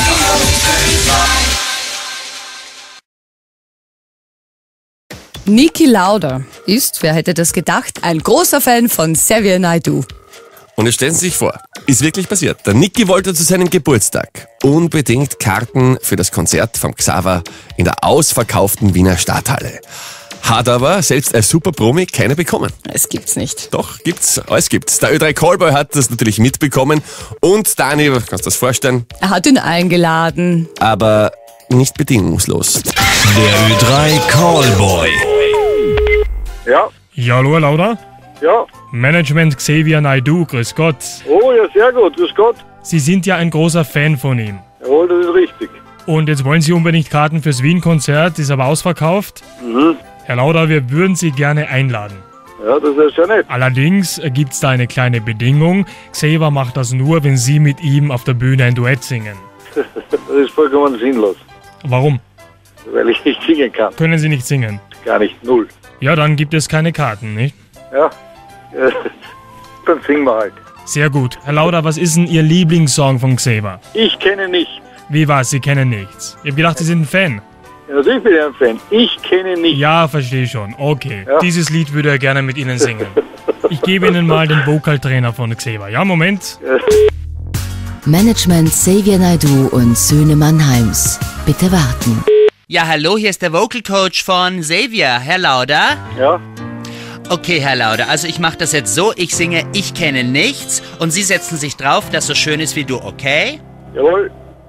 Niki Lauda ist, wer hätte das gedacht, ein großer Fan von Xavier Naidoo. Und jetzt stellen Sie sich vor, ist wirklich passiert. Der Niki wollte zu seinem Geburtstag unbedingt Karten für das Konzert vom Xaver in der ausverkauften Wiener Stadthalle. Hat aber selbst als Superpromi keine bekommen. Es gibt's nicht. Doch, gibt's, alles gibt's. Der Ö drei Callboy hat das natürlich mitbekommen und Dani, kannst du das vorstellen? Er hat ihn eingeladen. Aber nicht bedingungslos. Der Ö drei Callboy. Ja. Ja, hallo, Herr Lauda? Ja. Management Xavier Naidoo, grüß Gott. Oh, ja, sehr gut, grüß Gott. Sie sind ja ein großer Fan von ihm. Jawohl, das ist richtig. Und jetzt wollen Sie unbedingt Karten fürs Wien-Konzert, ist aber ausverkauft. Mhm. Herr Lauda, wir würden Sie gerne einladen. Ja, das ist ja nett. Allerdings gibt es da eine kleine Bedingung. Xavier macht das nur, wenn Sie mit ihm auf der Bühne ein Duett singen. Das ist vollkommen sinnlos, Warum? weil ich nicht singen kann. Können Sie nicht singen? Gar nicht, null. Ja, dann gibt es keine Karten, nicht? Ja, ja. Dann singen wir halt. Sehr gut. Herr Lauda, was ist denn Ihr Lieblingssong von Xavier? Ich kenne nicht. Wie war's? Sie kennen nichts. Ich hab gedacht, Sie sind ein Fan. Ja, natürlich bin ich ein Fan. Ich kenne nicht. Ja, verstehe schon. Okay. Ja. Dieses Lied würde er gerne mit Ihnen singen. Ich gebe Ihnen mal den Vokaltrainer von Xavier. Ja, Moment. Management Xavier Naidoo und Söhne Mannheims. Bitte warten. Ja, hallo, hier ist der Vocal Coach von Xavier. Herr Lauda? Ja. Okay, Herr Lauda, also ich mache das jetzt so, ich singe Ich kenne nichts und Sie setzen sich drauf, das so schön ist wie du, okay? Jawohl.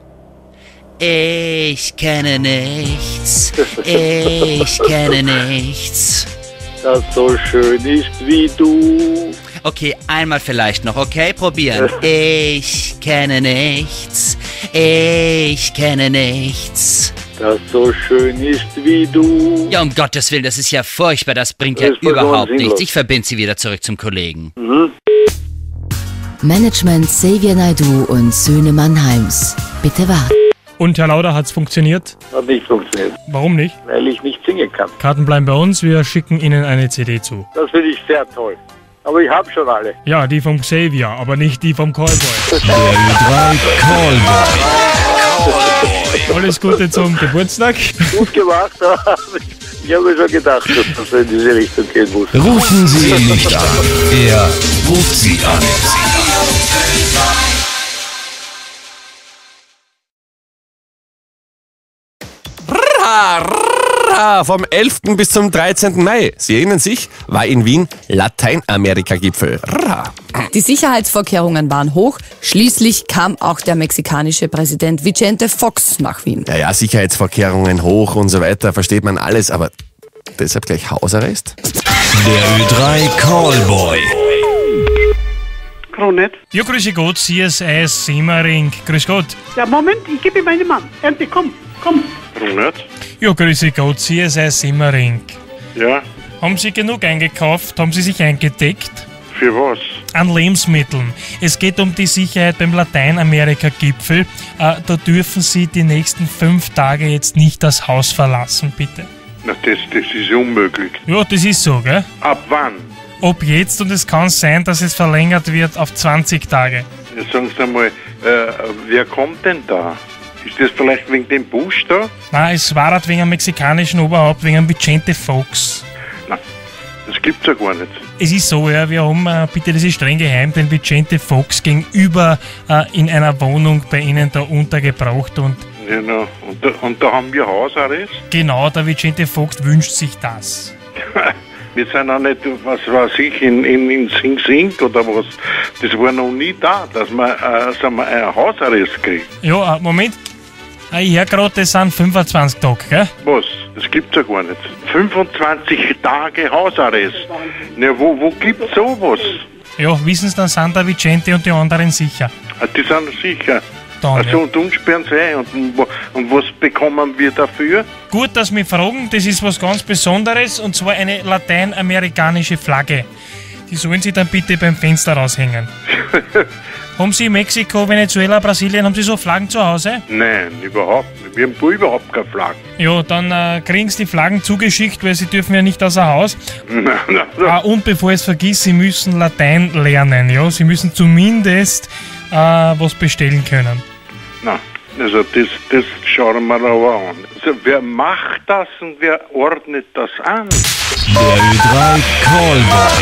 Ich kenne nichts, ich kenne nichts. Das so schön ist wie du. Okay, einmal vielleicht noch, okay? Probieren. Ich kenne nichts, ich kenne nichts. das so schön ist wie du. Ja, um Gottes Willen, das ist ja furchtbar, das bringt ja Das ist vollkommen überhaupt nichts. sinnlos. Ich verbinde sie wieder zurück zum Kollegen. Mhm. Management Xavier Naidoo und Söhne Mannheims. Bitte warten. Und Herr Lauder, hat's funktioniert? Hat nicht funktioniert, Warum nicht? weil ich nicht singen kann. Karten bleiben bei uns, wir schicken Ihnen eine C D zu. Das finde ich sehr toll. Aber ich habe schon alle. Ja, die vom Xavier, aber nicht die vom Callboy. Der Ö drei Callboy. Alles Gute zum Geburtstag. Gut gemacht, aber ich habe mir schon gedacht, dass das in diese Richtung gehen muss. Rufen Sie ihn nicht an. Er ruft Sie an. Vom elften bis zum dreizehnten Mai, Sie erinnern sich, war in Wien Lateinamerika-Gipfel. Die Sicherheitsvorkehrungen waren hoch. Schließlich kam auch der mexikanische Präsident Vicente Fox nach Wien. Ja, ja, Sicherheitsvorkehrungen hoch und so weiter, versteht man alles, aber deshalb gleich Hausarrest? Der Ö drei Callboy. Kronet. Ja, grüße Gott, C S I Simmering. Grüß Gott. Ja, Moment, ich gebe ihm meinen Mann. Ernte, komm, komm. Ronald? Ja, grüße Gott, C S I Simmering. Ja, Haben Sie genug eingekauft? Haben Sie sich eingedeckt? für was? An Lebensmitteln. Es geht um die Sicherheit beim Lateinamerika-Gipfel. Äh, da dürfen Sie die nächsten fünf Tage jetzt nicht das Haus verlassen, bitte. Na, das, das ist unmöglich. Ja, das ist so, gell? Ab wann? Ob jetzt, und es kann sein, dass es verlängert wird auf zwanzig Tage. Jetzt sagen Sie einmal, äh, wer kommt denn da? Ist das vielleicht wegen dem Busch da? Nein, es war halt wegen einem mexikanischen Oberhaupt, wegen einem Vicente Fox. Nein, das gibt's ja gar nicht. Es ist so, ja, wir haben, äh, bitte, das ist streng geheim, den Vicente Fox gegenüber äh, in einer Wohnung bei Ihnen da untergebracht und Genau. Und da, und da haben wir Hausarrest? genau, der Vicente Fox wünscht sich das. Wir sind auch nicht, was weiß ich, in, in, in Sing Sing oder was. Das war noch nie da, dass wir, äh, sagen wir, einen Hausarrest kriegen. Ja, äh, Moment. Ah, ich höre gerade, das sind fünfundzwanzig Tage, gell? Was? Das gibt's ja gar nicht. fünfundzwanzig Tage Hausarrest. Na, wo, wo gibt's sowas? Ja, wissen Sie, dann sind der Vicente und die anderen sicher. Ah, die sind sicher. Dann, Also, ja. und uns sperren sie ein. Und, wo- und was bekommen wir dafür? Gut, dass Sie mich fragen, das ist was ganz Besonderes und zwar eine lateinamerikanische Flagge. Die sollen Sie dann bitte beim Fenster raushängen. Haben Sie in Mexiko, Venezuela, Brasilien, haben Sie so Flaggen zu Hause? Nein, überhaupt nicht. Wir haben überhaupt keine Flaggen. Ja, dann äh, kriegen Sie die Flaggen zugeschickt, weil Sie dürfen ja nicht außer Haus. Nein, nein, Ah, und bevor ich es vergiss, Sie müssen Latein lernen, ja. Sie müssen zumindest äh, was bestellen können. nein. Also, das, das schauen wir aber an. Also, wer macht das und wer ordnet das an? Der Ö drei Callboy.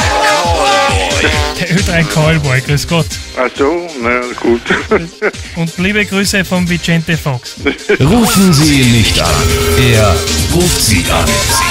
Der Ö drei Callboy, grüß Gott. Ach so, na gut. Und liebe Grüße vom Vicente Fox. Rufen Sie ihn nicht an. Er ruft Sie an.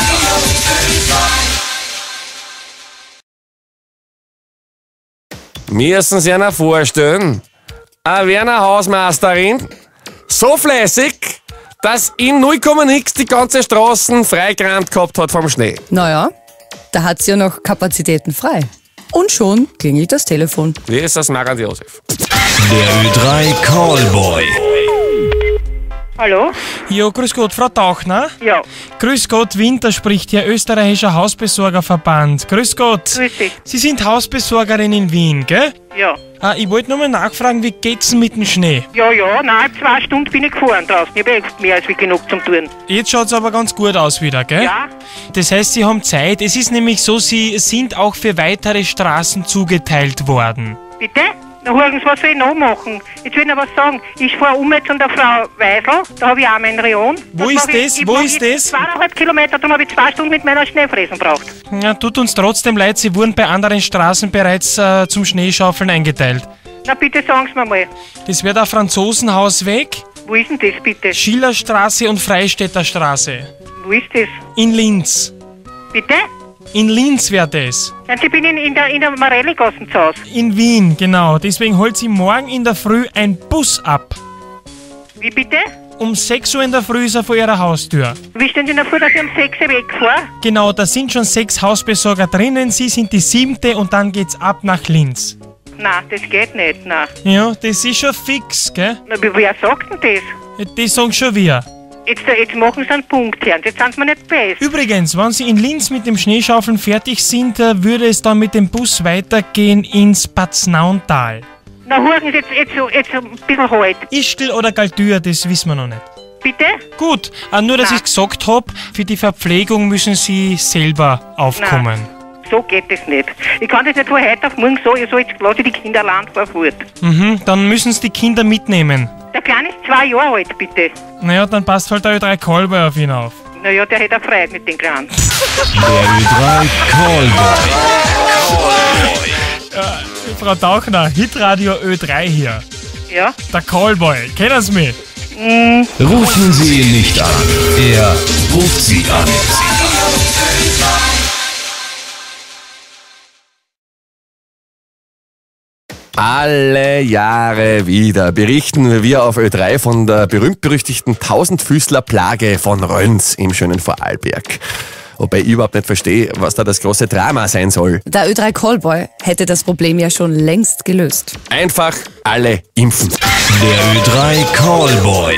Müssen Sie einer vorstellen, eine Wiener Hausmeisterin, so fleißig, dass in null Komma nix die ganze Straßen freigerannt gehabt hat vom Schnee. Naja, da hat sie ja noch Kapazitäten frei. Und schon klingelt das Telefon. Wie ist das, Marant Josef? Der Ö drei Callboy. Hallo? Ja, grüß Gott, Frau Tauchner. Ja. Grüß Gott, Winter spricht hier, österreichischer Hausbesorgerverband. Grüß Gott. Grüß dich. Sie sind Hausbesorgerin in Wien, gell? Ja. Ah, ich wollte nur mal nachfragen, wie geht's denn mit dem Schnee? Ja, ja, nein, zwei Stunden bin ich gefahren draußen. Ich habe echt mehr als wie genug zum Tun. Jetzt schaut's aber ganz gut aus wieder, gell? Ja. Das heißt, Sie haben Zeit. Es ist nämlich so, Sie sind auch für weitere Straßen zugeteilt worden. Bitte? Na, hören Sie, was soll ich noch machen? Jetzt will ich noch was sagen. Ich fahre um jetzt an der Frau Weisel, da habe ich auch meinen Rayon. Wo Das ist mach ich- das? ich Wo mach ist jetzt das? Zweieinhalb Kilometer, dann habe ich zwei Stunden mit meiner Schneefräsen braucht. Ja, tut uns trotzdem leid, Sie wurden bei anderen Straßen bereits äh, zum Schneeschaufeln eingeteilt. Na, bitte sagen Sie mir mal. Das wäre der Franzosenhausweg, Wo ist denn das, bitte? Schillerstraße und Freistädter Straße. Wo ist das? In Linz. Bitte? In Linz wäre das. Nein, ich bin in, in der, in der Marelli-Gassen zu Hause. In Wien, genau. Deswegen holt Sie morgen in der Früh ein Bus ab. Wie bitte? Um sechs Uhr in der Früh ist er vor Ihrer Haustür. Wie stehen Sie in der Früh, dass ich um sechs Uhr wegfahre? Genau, da sind schon sechs Hausbesorger drinnen. Sie sind die siebte und dann geht's ab nach Linz. Nein, das geht nicht, nein. Ja, das ist schon fix, gell? Na, wie- wer sagt denn das? Das sagen schon wir. Jetzt, jetzt machen sie einen Punkt her, jetzt sind wir nicht besser. Übrigens, wenn Sie in Linz mit dem Schneeschaufeln fertig sind, äh, würde es dann mit dem Bus weitergehen ins Bad Snauntal. Na, hören Sie jetzt, jetzt, so- jetzt so ein bisschen halt. Ischgl oder Galtür, das wissen wir noch nicht. Bitte? Gut, äh, nur dass Nein. ich gesagt habe, für die Verpflegung müssen Sie selber aufkommen. So geht das nicht. Ich kann das nicht von heute auf morgen sagen, ich soll jetzt lasse ich die Kinder allein fahren fort. Mhm, dann müssen Sie die Kinder mitnehmen. Der Kleine ist zwei Jahre alt, bitte. Naja, dann passt halt der Ö drei Callboy auf ihn auf. Naja, der hätte auch Freude mit den Kleinen. Der Ö drei Callboy. Äh, Frau Tauchner, Hitradio Ö drei hier. Ja? Der Callboy, kennen Sie mich? Mm. Rufen Sie ihn nicht an. Er ruft Sie an. Alle Jahre wieder berichten wir auf Ö drei von der berühmt-berüchtigten Tausendfüßler-Plage von Röns im schönen Vorarlberg. Wobei ich überhaupt nicht verstehe, was da das große Drama sein soll. Der Ö drei Callboy hätte das Problem ja schon längst gelöst. Einfach alle impfen. Der Ö drei Callboy.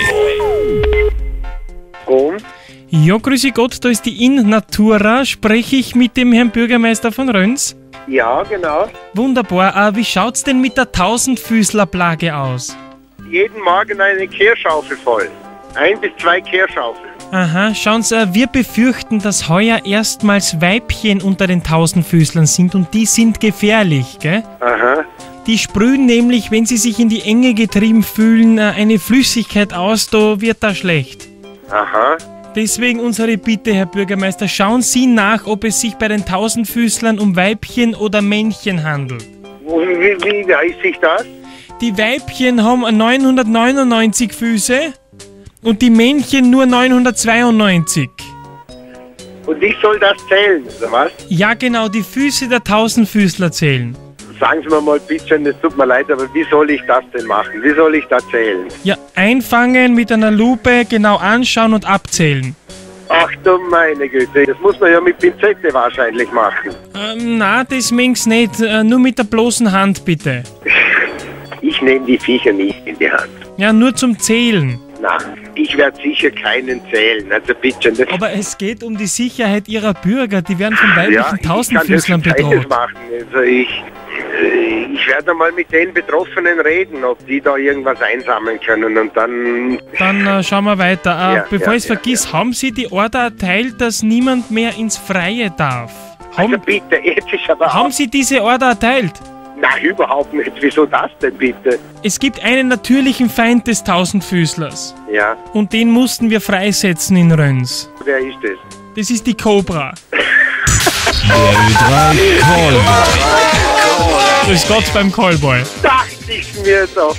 Ja, grüße Gott, da ist die In Natura. Spreche ich mit dem Herrn Bürgermeister von Röns? Ja, genau. Wunderbar. Äh, wie schaut's denn mit der Tausendfüßler-Plage aus? Jeden Morgen eine Kehrschaufel voll. Ein bis zwei Kehrschaufeln. Aha, schauen Sie, äh, wir befürchten, dass heuer erstmals Weibchen unter den Tausendfüßlern sind und die sind gefährlich, gell? Aha. Die sprühen nämlich, wenn sie sich in die Enge getrieben fühlen, äh, eine Flüssigkeit aus, da wird da schlecht. Aha. Deswegen unsere Bitte, Herr Bürgermeister, schauen Sie nach, ob es sich bei den Tausendfüßlern um Weibchen oder Männchen handelt. Wie, wie weiß ich das? Die Weibchen haben neunhundertneunundneunzig Füße und die Männchen nur neunhundertzweiundneunzig. Und ich soll das zählen, oder was? Ja genau, die Füße der Tausendfüßler zählen. Sagen Sie mir mal bitte, es tut mir leid, aber wie soll ich das denn machen? Wie soll ich da zählen? Ja, einfangen, mit einer Lupe genau anschauen und abzählen. Ach du meine Güte, das muss man ja mit Pinzette wahrscheinlich machen. Ähm, na, das mengs nicht, äh, nur mit der bloßen Hand bitte. Ich nehme die Viecher nicht in die Hand. Ja, nur zum Zählen. Na, ich werde sicher keinen zählen, also bitte. Das Aber es geht um die Sicherheit ihrer Bürger, die werden von ja, weiblichen ich kann Tausendfüßlern das Beides bedroht. machen. Also ich, äh, ich werde mal mit den Betroffenen reden, ob die da irgendwas einsammeln können und dann... Dann äh, schauen wir weiter. Äh, Ja, bevor ja, ich es ja, vergiss, haben Sie die Order erteilt, dass niemand mehr ins Freie darf? Haben, Also bitte, jetzt ist aber... haben Sie diese Order erteilt? Nein, überhaupt nicht. Wieso das denn bitte? Es gibt einen natürlichen Feind des Tausendfüßlers. Ja, Und den mussten wir freisetzen in Röns. wer ist das? Das ist die Cobra. Der Ö drei Callboy. Grüß Gott beim Callboy. Dachte ich mir doch.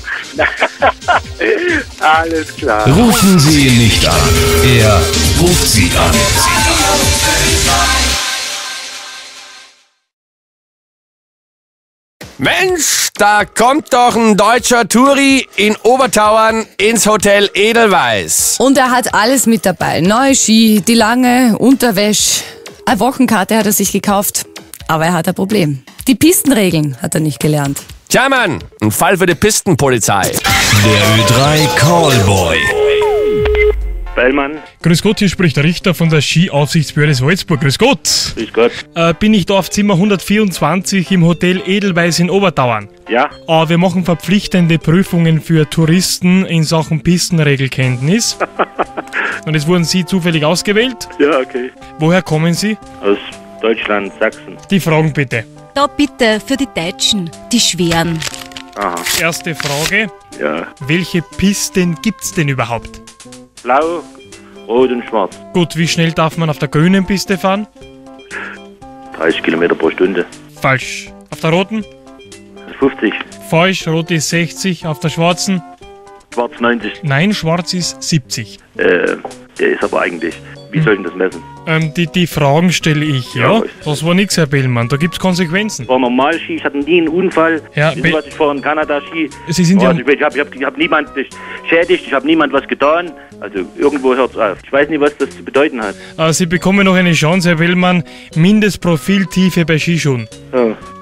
Alles klar. Rufen Sie ihn nicht an. Er ruft Sie an. Mensch, da kommt doch ein deutscher Touri in Obertauern ins Hotel Edelweiss. Und er hat alles mit dabei. Neue Ski, die lange Unterwäsche. Eine Wochenkarte hat er sich gekauft. Aber er hat ein Problem. Die Pistenregeln hat er nicht gelernt. Tja, Mann, ein Fall für die Pistenpolizei. Der Ö drei Callboy. Beilmann. Grüß Gott, hier spricht der Richter von der Skiaufsichtsbehörde Salzburg. Grüß Gott. Grüß Gott. Äh, bin ich da auf Zimmer hundertvierundzwanzig im Hotel Edelweiss in Obertauern? Ja. Äh, wir machen verpflichtende Prüfungen für Touristen in Sachen Pistenregelkenntnis. Und jetzt wurden Sie zufällig ausgewählt. Ja, okay. Woher kommen Sie? Aus Deutschland, Sachsen. Die Fragen bitte. Da bitte für die Deutschen, die schweren. Aha. Erste Frage. Ja. Welche Pisten gibt's denn überhaupt? Blau, rot und schwarz. Gut, wie schnell darf man auf der grünen Piste fahren? dreißig Kilometer pro Stunde. Falsch. Auf der roten? fünfzig. Falsch, rot ist sechzig. Auf der schwarzen? Schwarz neunzig. Nein, schwarz ist siebzig. Äh, der ist aber eigentlich. Wie soll ich das messen? Ähm, die, die Fragen stelle ich, ja? Ja, Das war nix, Herr Bellmann. Da gibt's Konsequenzen. Ich war normal Ski, ich hatte nie einen Unfall. Ja, Wissen Be- Sie, was ich vor in Kanada Ski. Sie sind ja- Also ich habe ich hab, ich hab niemand beschädigt, ich habe niemand was getan. Also irgendwo hört's auf. Ich weiß nicht, was das zu bedeuten hat. Äh, Sie bekommen noch eine Chance, Herr Bellmann. Mindestprofiltiefe bei Skischuhen. Ja.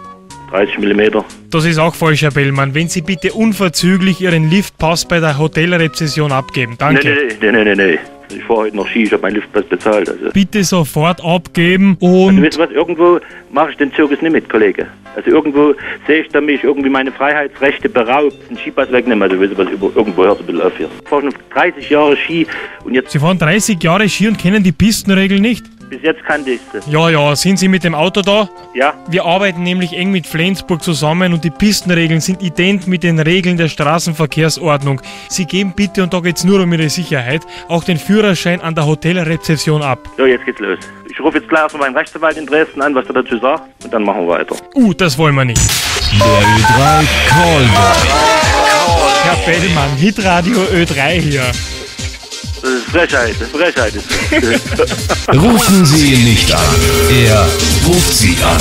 dreißig Millimeter. Das ist auch falsch, Herr Bellmann. Wenn Sie bitte unverzüglich Ihren Liftpass bei der Hotelrezession abgeben. Danke. Nee, nee, nee, nee, nee. Ich fahre heute noch Ski, ich habe meinen Liftpass bezahlt. Also. Bitte sofort abgeben und... Also, weißt du was, irgendwo mache ich den Zirkus nicht mit, Kollege. Also irgendwo sehe ich da mich irgendwie meine Freiheitsrechte beraubt, den Skipass wegnehmen. Also weißt du was, irgendwo hört es ein bisschen auf hier. Ich fahre schon dreißig Jahre Ski und jetzt... Sie fahren dreißig Jahre Ski und kennen die Pistenregeln nicht? Bis jetzt kannte ich es. Ja, ja, sind Sie mit dem Auto da? Ja. Wir arbeiten nämlich eng mit Flensburg zusammen und die Pistenregeln sind ident mit den Regeln der Straßenverkehrsordnung. Sie geben bitte, und da geht's nur um Ihre Sicherheit, auch den Führerschein an der Hotelrezeption ab. So, jetzt geht's los. Ich rufe jetzt gleich erstmal meinen Rechtsanwalt in Dresden an, was er dazu sagt, und dann machen wir weiter. Uh, das wollen wir nicht. Der Ö drei Callboy. Herr Bellmann, Hitradio Ö drei hier. Das ist Frechheit, das ist Frechheit. Das Rufen Sie ihn nicht an. Er ruft Sie an.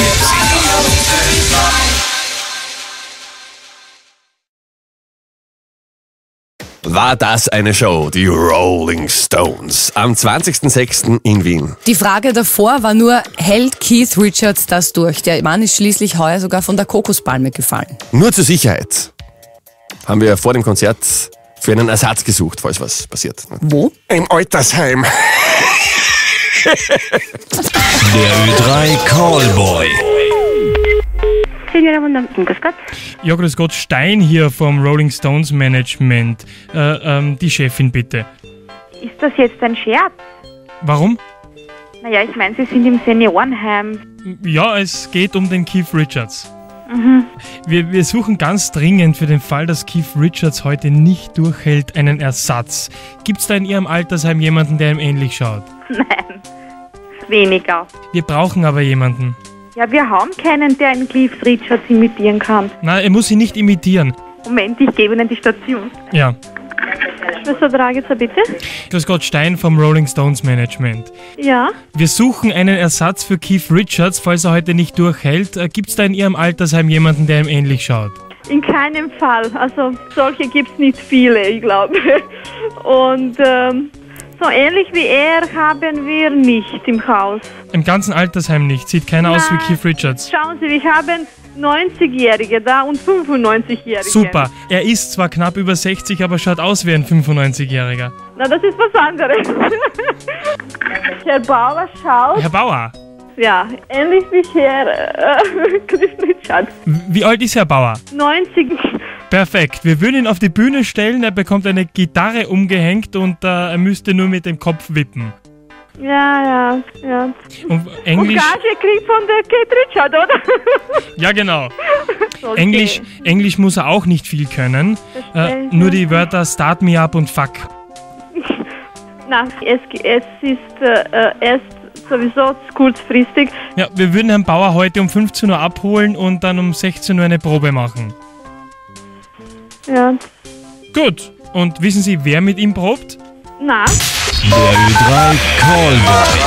War das eine Show, die Rolling Stones, am zwanzigsten sechsten in Wien. Die Frage davor war nur, hält Keith Richards das durch? Der Mann ist schließlich heuer sogar von der Kokospalme gefallen. Nur zur Sicherheit haben wir vor dem Konzert für einen Ersatz gesucht, falls was passiert. Wo? Im Altersheim. Der Ö drei Callboy. Grüß Gott. Ja, grüß Gott, Stein hier vom Rolling Stones Management. Äh, ähm, die Chefin bitte. Ist das jetzt ein Scherz? Warum? Naja, ich meine, Sie sind im Seniorenheim. Ja, es geht um den Keith Richards. Mhm. Wir, wir suchen ganz dringend für den Fall, dass Keith Richards heute nicht durchhält, einen Ersatz. Gibt's da in Ihrem Altersheim jemanden, der ihm ähnlich schaut? Nein, weniger. Wir brauchen aber jemanden. Ja, wir haben keinen, der einen Keith Richards imitieren kann. Nein, er muss ihn nicht imitieren. Moment, ich gebe Ihnen die Station. Ja. Was ertrage ich bitte? Grüß Gott, Stein vom Rolling Stones Management. Ja. Wir suchen einen Ersatz für Keith Richards, falls er heute nicht durchhält. Gibt es da in Ihrem Altersheim jemanden, der ihm ähnlich schaut? In keinem Fall. Also solche gibt es nicht viele, ich glaube. Und ähm, so ähnlich wie er haben wir nicht im Haus. Im ganzen Altersheim nicht? Sieht keiner Nein. aus wie Keith Richards? Schauen Sie, wir haben neunzigjährige da und fünfundneunzigjährige. Super. Er ist zwar knapp über sechzig, aber schaut aus wie ein fünfundneunzigjähriger. Na, das ist was anderes. Herr Bauer schaut... Herr Bauer? Ja, ähnlich wie Herr äh, Keith Richards. Wie alt ist Herr Bauer? neunzig. Perfekt. Wir würden ihn auf die Bühne stellen, er bekommt eine Gitarre umgehängt und äh, er müsste nur mit dem Kopf wippen. Ja, ja, ja. Und Englisch... Und Gage kriegt von der Keith Richards, oder? Ja, genau. Okay. Englisch, Englisch muss er auch nicht viel können. Äh, nur die Wörter Start Me Up und Fuck. Na, es, es ist äh, erst sowieso kurzfristig. Ja, wir würden Herrn Bauer heute um fünfzehn Uhr abholen und dann um sechzehn Uhr eine Probe machen. Ja. Gut. Und wissen Sie, wer mit ihm probt? Na. Der Ö drei Callboy.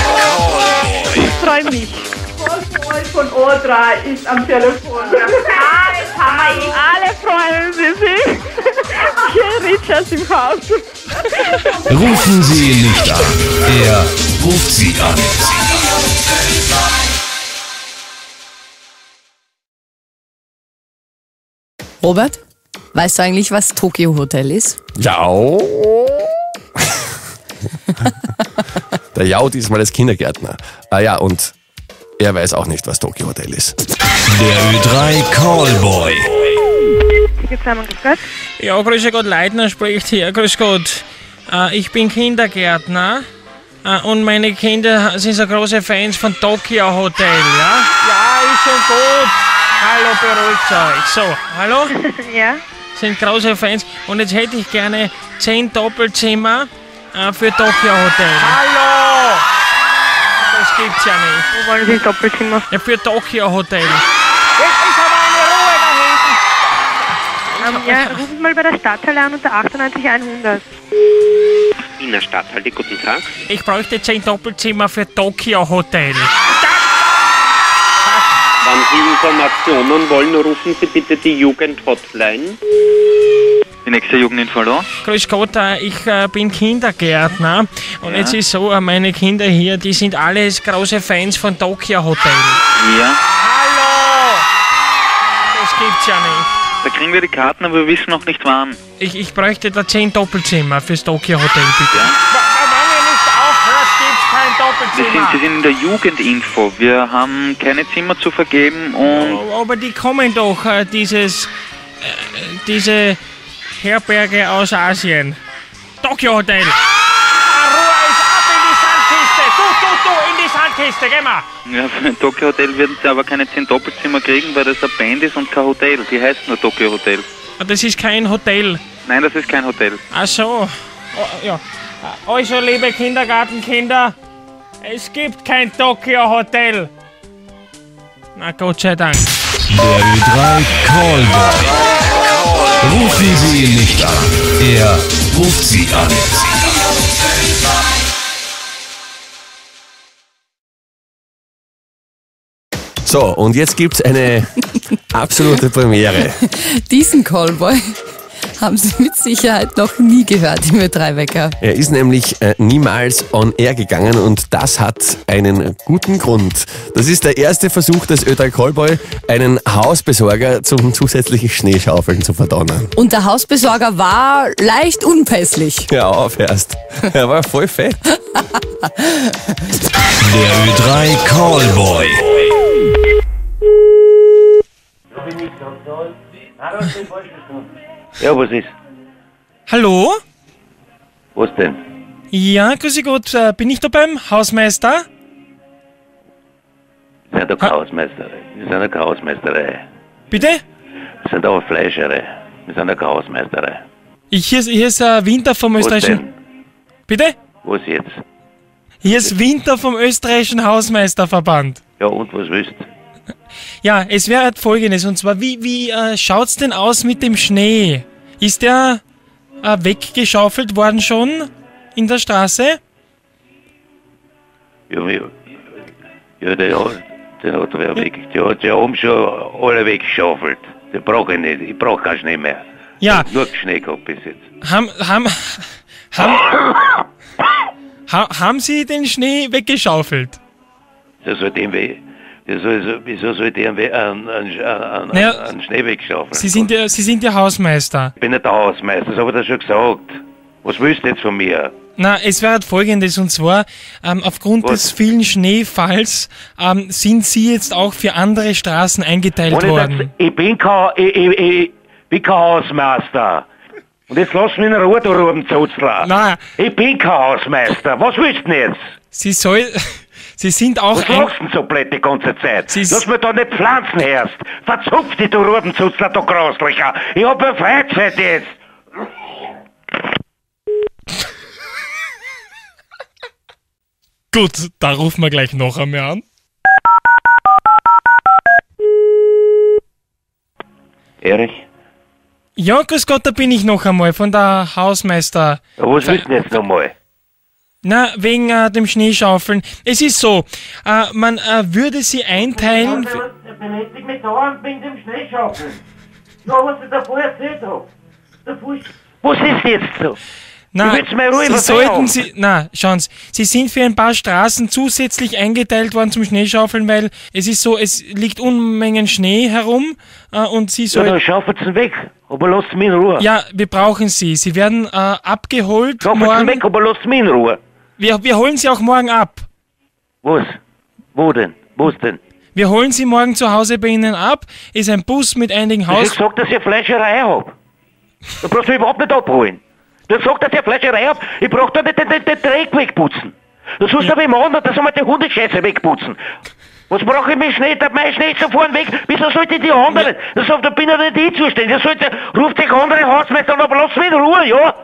Ich freue mich. Callboy von O drei ist am Telefon. Hi, hi. Alle freuen Sie sich. Hier Richards im Haus. Rufen Sie ihn nicht an. Er ruft Sie an. Robert, weißt du eigentlich, was Tokyo Hotel ist? Ja. Der Jau diesmal als Kindergärtner. Ah ja, und er weiß auch nicht, was Tokyo Hotel ist. Der Ö drei Callboy. Ja, grüß Gott, Leitner spricht hier. Grüß Gott. Äh, ich bin Kindergärtner äh, und meine Kinder sind so große Fans von Tokyo Hotel, ja? Ja, ist schon gut. Hallo, beruhigt euch. So, hallo? Ja? Sind große Fans und jetzt hätte ich gerne zehn Doppelzimmer äh, für Tokyo Hotel. Hallo! Das gibt's ja nicht. Wo wollen Sie Doppelzimmer? Ja, für Tokyo Hotel. Jetzt ist aber eine Ruhe da hinten. Um, ja, rufen Sie mal bei der Stadthalle an unter achtundneunzig hundert. Wiener Stadthalle, guten Tag. Ich bräuchte zehn Doppelzimmer für Tokyo Hotel. Wenn Sie Informationen wollen, rufen Sie bitte die Jugend-Hotline. Die nächste Jugendinfo, hallo? Grüß Gott, äh, ich äh, bin Kindergärtner und Ja. jetzt ist so, äh, meine Kinder hier, die sind alles große Fans von Tokyo Hotel. Ja. Hallo! das gibt's ja nicht. Da kriegen wir die Karten, aber wir wissen noch nicht wann. Ich, ich bräuchte da zehn Doppelzimmer fürs Tokyo Hotel, bitte. Ja? Wenn ihr nicht aufhört, gibt's kein Wir sind, Doppelzimmer. Sie sind in der Jugendinfo. Wir haben keine Zimmer zu vergeben und... Oh, aber die kommen doch, äh, dieses, äh, diese Herberge aus Asien. Tokyo Hotel. Ah, Ruhe ist ab in die Sandkiste. Du, du, du, in die Sandkiste, geh mal. Ja, für ein Tokyo Hotel werden Sie aber keine zehn Doppelzimmer kriegen, weil das eine Band ist und kein Hotel. Die heißt nur Tokyo Hotel. Ah, das ist kein Hotel. Nein, das ist kein Hotel. Ach so. Oh, ja. Also, liebe Kindergartenkinder, es gibt kein Tokyo Hotel. Na Gott sei Dank. Der Ö drei Callboy. Rufen Sie ihn nicht an. Er ruft Sie an. So, und jetzt gibt's eine absolute Premiere. Diesen Callboy haben Sie mit Sicherheit noch nie gehört im Ö drei Wecker. Er ist nämlich äh, niemals on air gegangen und das hat einen guten Grund. Das ist der erste Versuch des Ö drei Callboy, einen Hausbesorger zum zusätzlichen Schneeschaufeln zu verdonnern. Und der Hausbesorger war leicht unpässlich. Ja, aufhörst. Er war voll fett. Der Ö drei Callboy. Ja, was ist? Hallo? Was denn? Ja, grüß Gott, äh, bin ich da beim Hausmeister? Wir sind doch keine Hausmeisterei. Wir sind doch keine Hausmeisterei. Bitte? Wir sind auch eine Fleischerei. Wir sind doch keine Hausmeisterei. Ich, hier ist, hier ist äh, Winter vom Was österreichischen... denn? Bitte? Was jetzt? Hier ist Winter vom österreichischen Hausmeisterverband. Ja, und was willst du? Ja, es wäre halt folgendes, und zwar, wie, wie äh, schaut's denn aus mit dem Schnee? Ist der äh, weggeschaufelt worden schon in der Straße? Ja, ja, ja den, hat- den hat wer weg. Die hat ja oben schon alle weggeschaufelt. Den brauche ich nicht. Ich brauche keinen Schnee mehr. Ja. Ich hab nur Schnee gehabt bis jetzt. Haben, haben, haben, ha, haben Sie den Schnee weggeschaufelt? Das soll dem weh. Das soll, wieso soll der einen, einen, einen, einen, Naja, einen Schnee wegschaufeln? Sie sind ja, Sie sind ja Hausmeister. Ich bin nicht der Hausmeister, das habe ich dir schon gesagt. Was willst du jetzt von mir? Na, es wäre halt folgendes, und zwar, ähm, aufgrund des vielen Schneefalls ähm, sind Sie jetzt auch für andere Straßen eingeteilt Und ich, worden. ich bin kein, ich, ich, ich bin kein Hausmeister. Und jetzt lass mich in Ruhe, du Rubenzuzler. Nein. Ich bin kein Hausmeister. Was willst du denn jetzt? Sie soll... Sie sind auch... Was lachst denn so blöd die ganze Zeit? Lass mir da nicht pflanzen herst. Verzupf dich, du Rubenzuzler, du Grauslicher. Ich hab eine Freizeit jetzt. Gut, da rufen wir gleich noch einmal an. Erich? Ja, grüß Gott, da bin ich noch einmal von der Hausmeister. Ja, was willst du denn jetzt nochmal? Na, wegen äh, dem Schneeschaufeln. Es ist so, äh, man äh, würde sie einteilen... Belästigt mich dauernd wegen dem Schneeschaufeln. Ja, was ich davor erzählt hab. Was ist jetzt so? Na, Du willst mir Ruhe Sie was sollten sagen. Sie... Na, schauen Sie, Sie sind für ein paar Straßen zusätzlich eingeteilt worden zum Schneeschaufeln, weil es ist so, es liegt Unmengen Schnee herum äh, und Sie Ja, sollten... dann schaufelt's ihn weg. Aber lasst mich in Ruhe. Ja, wir brauchen Sie. Sie werden äh, abgeholt Schaufelt's ihn morgen... weg, aber lasst mich in Ruhe. Wir, wir holen Sie auch morgen ab. Was? Wo denn? Was denn? Wir holen Sie morgen zu Hause bei Ihnen ab. Ist ein Bus mit einigen Ich hab Haus... gesagt, dass ich eine Fleischerei hab. Da brauchst du mich überhaupt nicht abholen. Du hast gesagt, dass ich eine Fleischerei hab. Ich brauch da nicht den, den, den Dreck wegputzen. Du sollst aber im anderen, dass einmal die Hundescheiße wegputzen. Was brauche ich mit Schnee? Mein Schnee ist sofort weg. Wieso sollte die anderen? Das, da bin ja nicht ich zuständig. Das sollte, ruft sich andere Hausmeister an, aber lass mich in Ruhe, ja?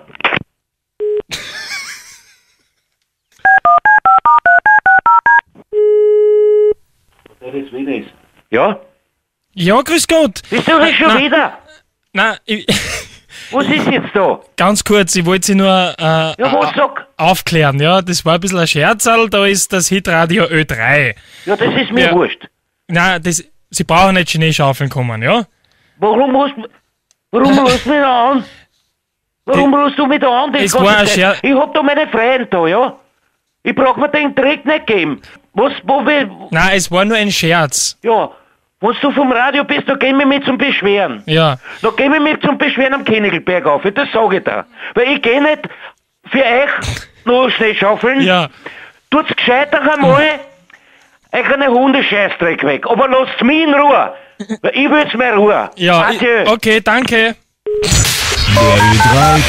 Der jetzt wieder ist. Ja? Ja, grüß Gott. Bist du das schon Na, wieder? Na, ich, Was ist jetzt da? ganz kurz, ich wollte Sie nur äh, Ja, was äh, sag? aufklären. Ja, das war ein bisschen ein Scherzerl, da ist das Hitradio Ö drei. Ja, das ist mir Ja. wurscht. Na, das, Sie brauchen nicht Schneeschaufeln kommen, ja? Warum rufst du Warum rufst du mich da an? Warum rufst du mich da an? die Es ganze war ein Zeit? Scherz. Ich hab da meine Freunde da, ja? Ich brauch mir den Dreck nicht geben. Was, wo will... Na, es war nur ein Scherz. Ja, Wenn du vom Radio bist, dann geh mich mit zum Beschweren. Ja. Da geh mich mit zum Beschweren am Kennegelberg auf, das sage ich da. Weil ich geh nicht für euch noch Schnee schaufeln. Ja. Tut's gescheiter einmal euch eine Hundescheißdreck weg. Aber lasst mich in Ruhe. Weil ich will's mehr Ruhe. Ja, ich, okay, danke. Der Ö drei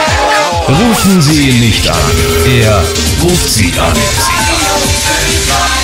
Callboy. Rufen Sie ihn nicht an. Er ruft Sie an.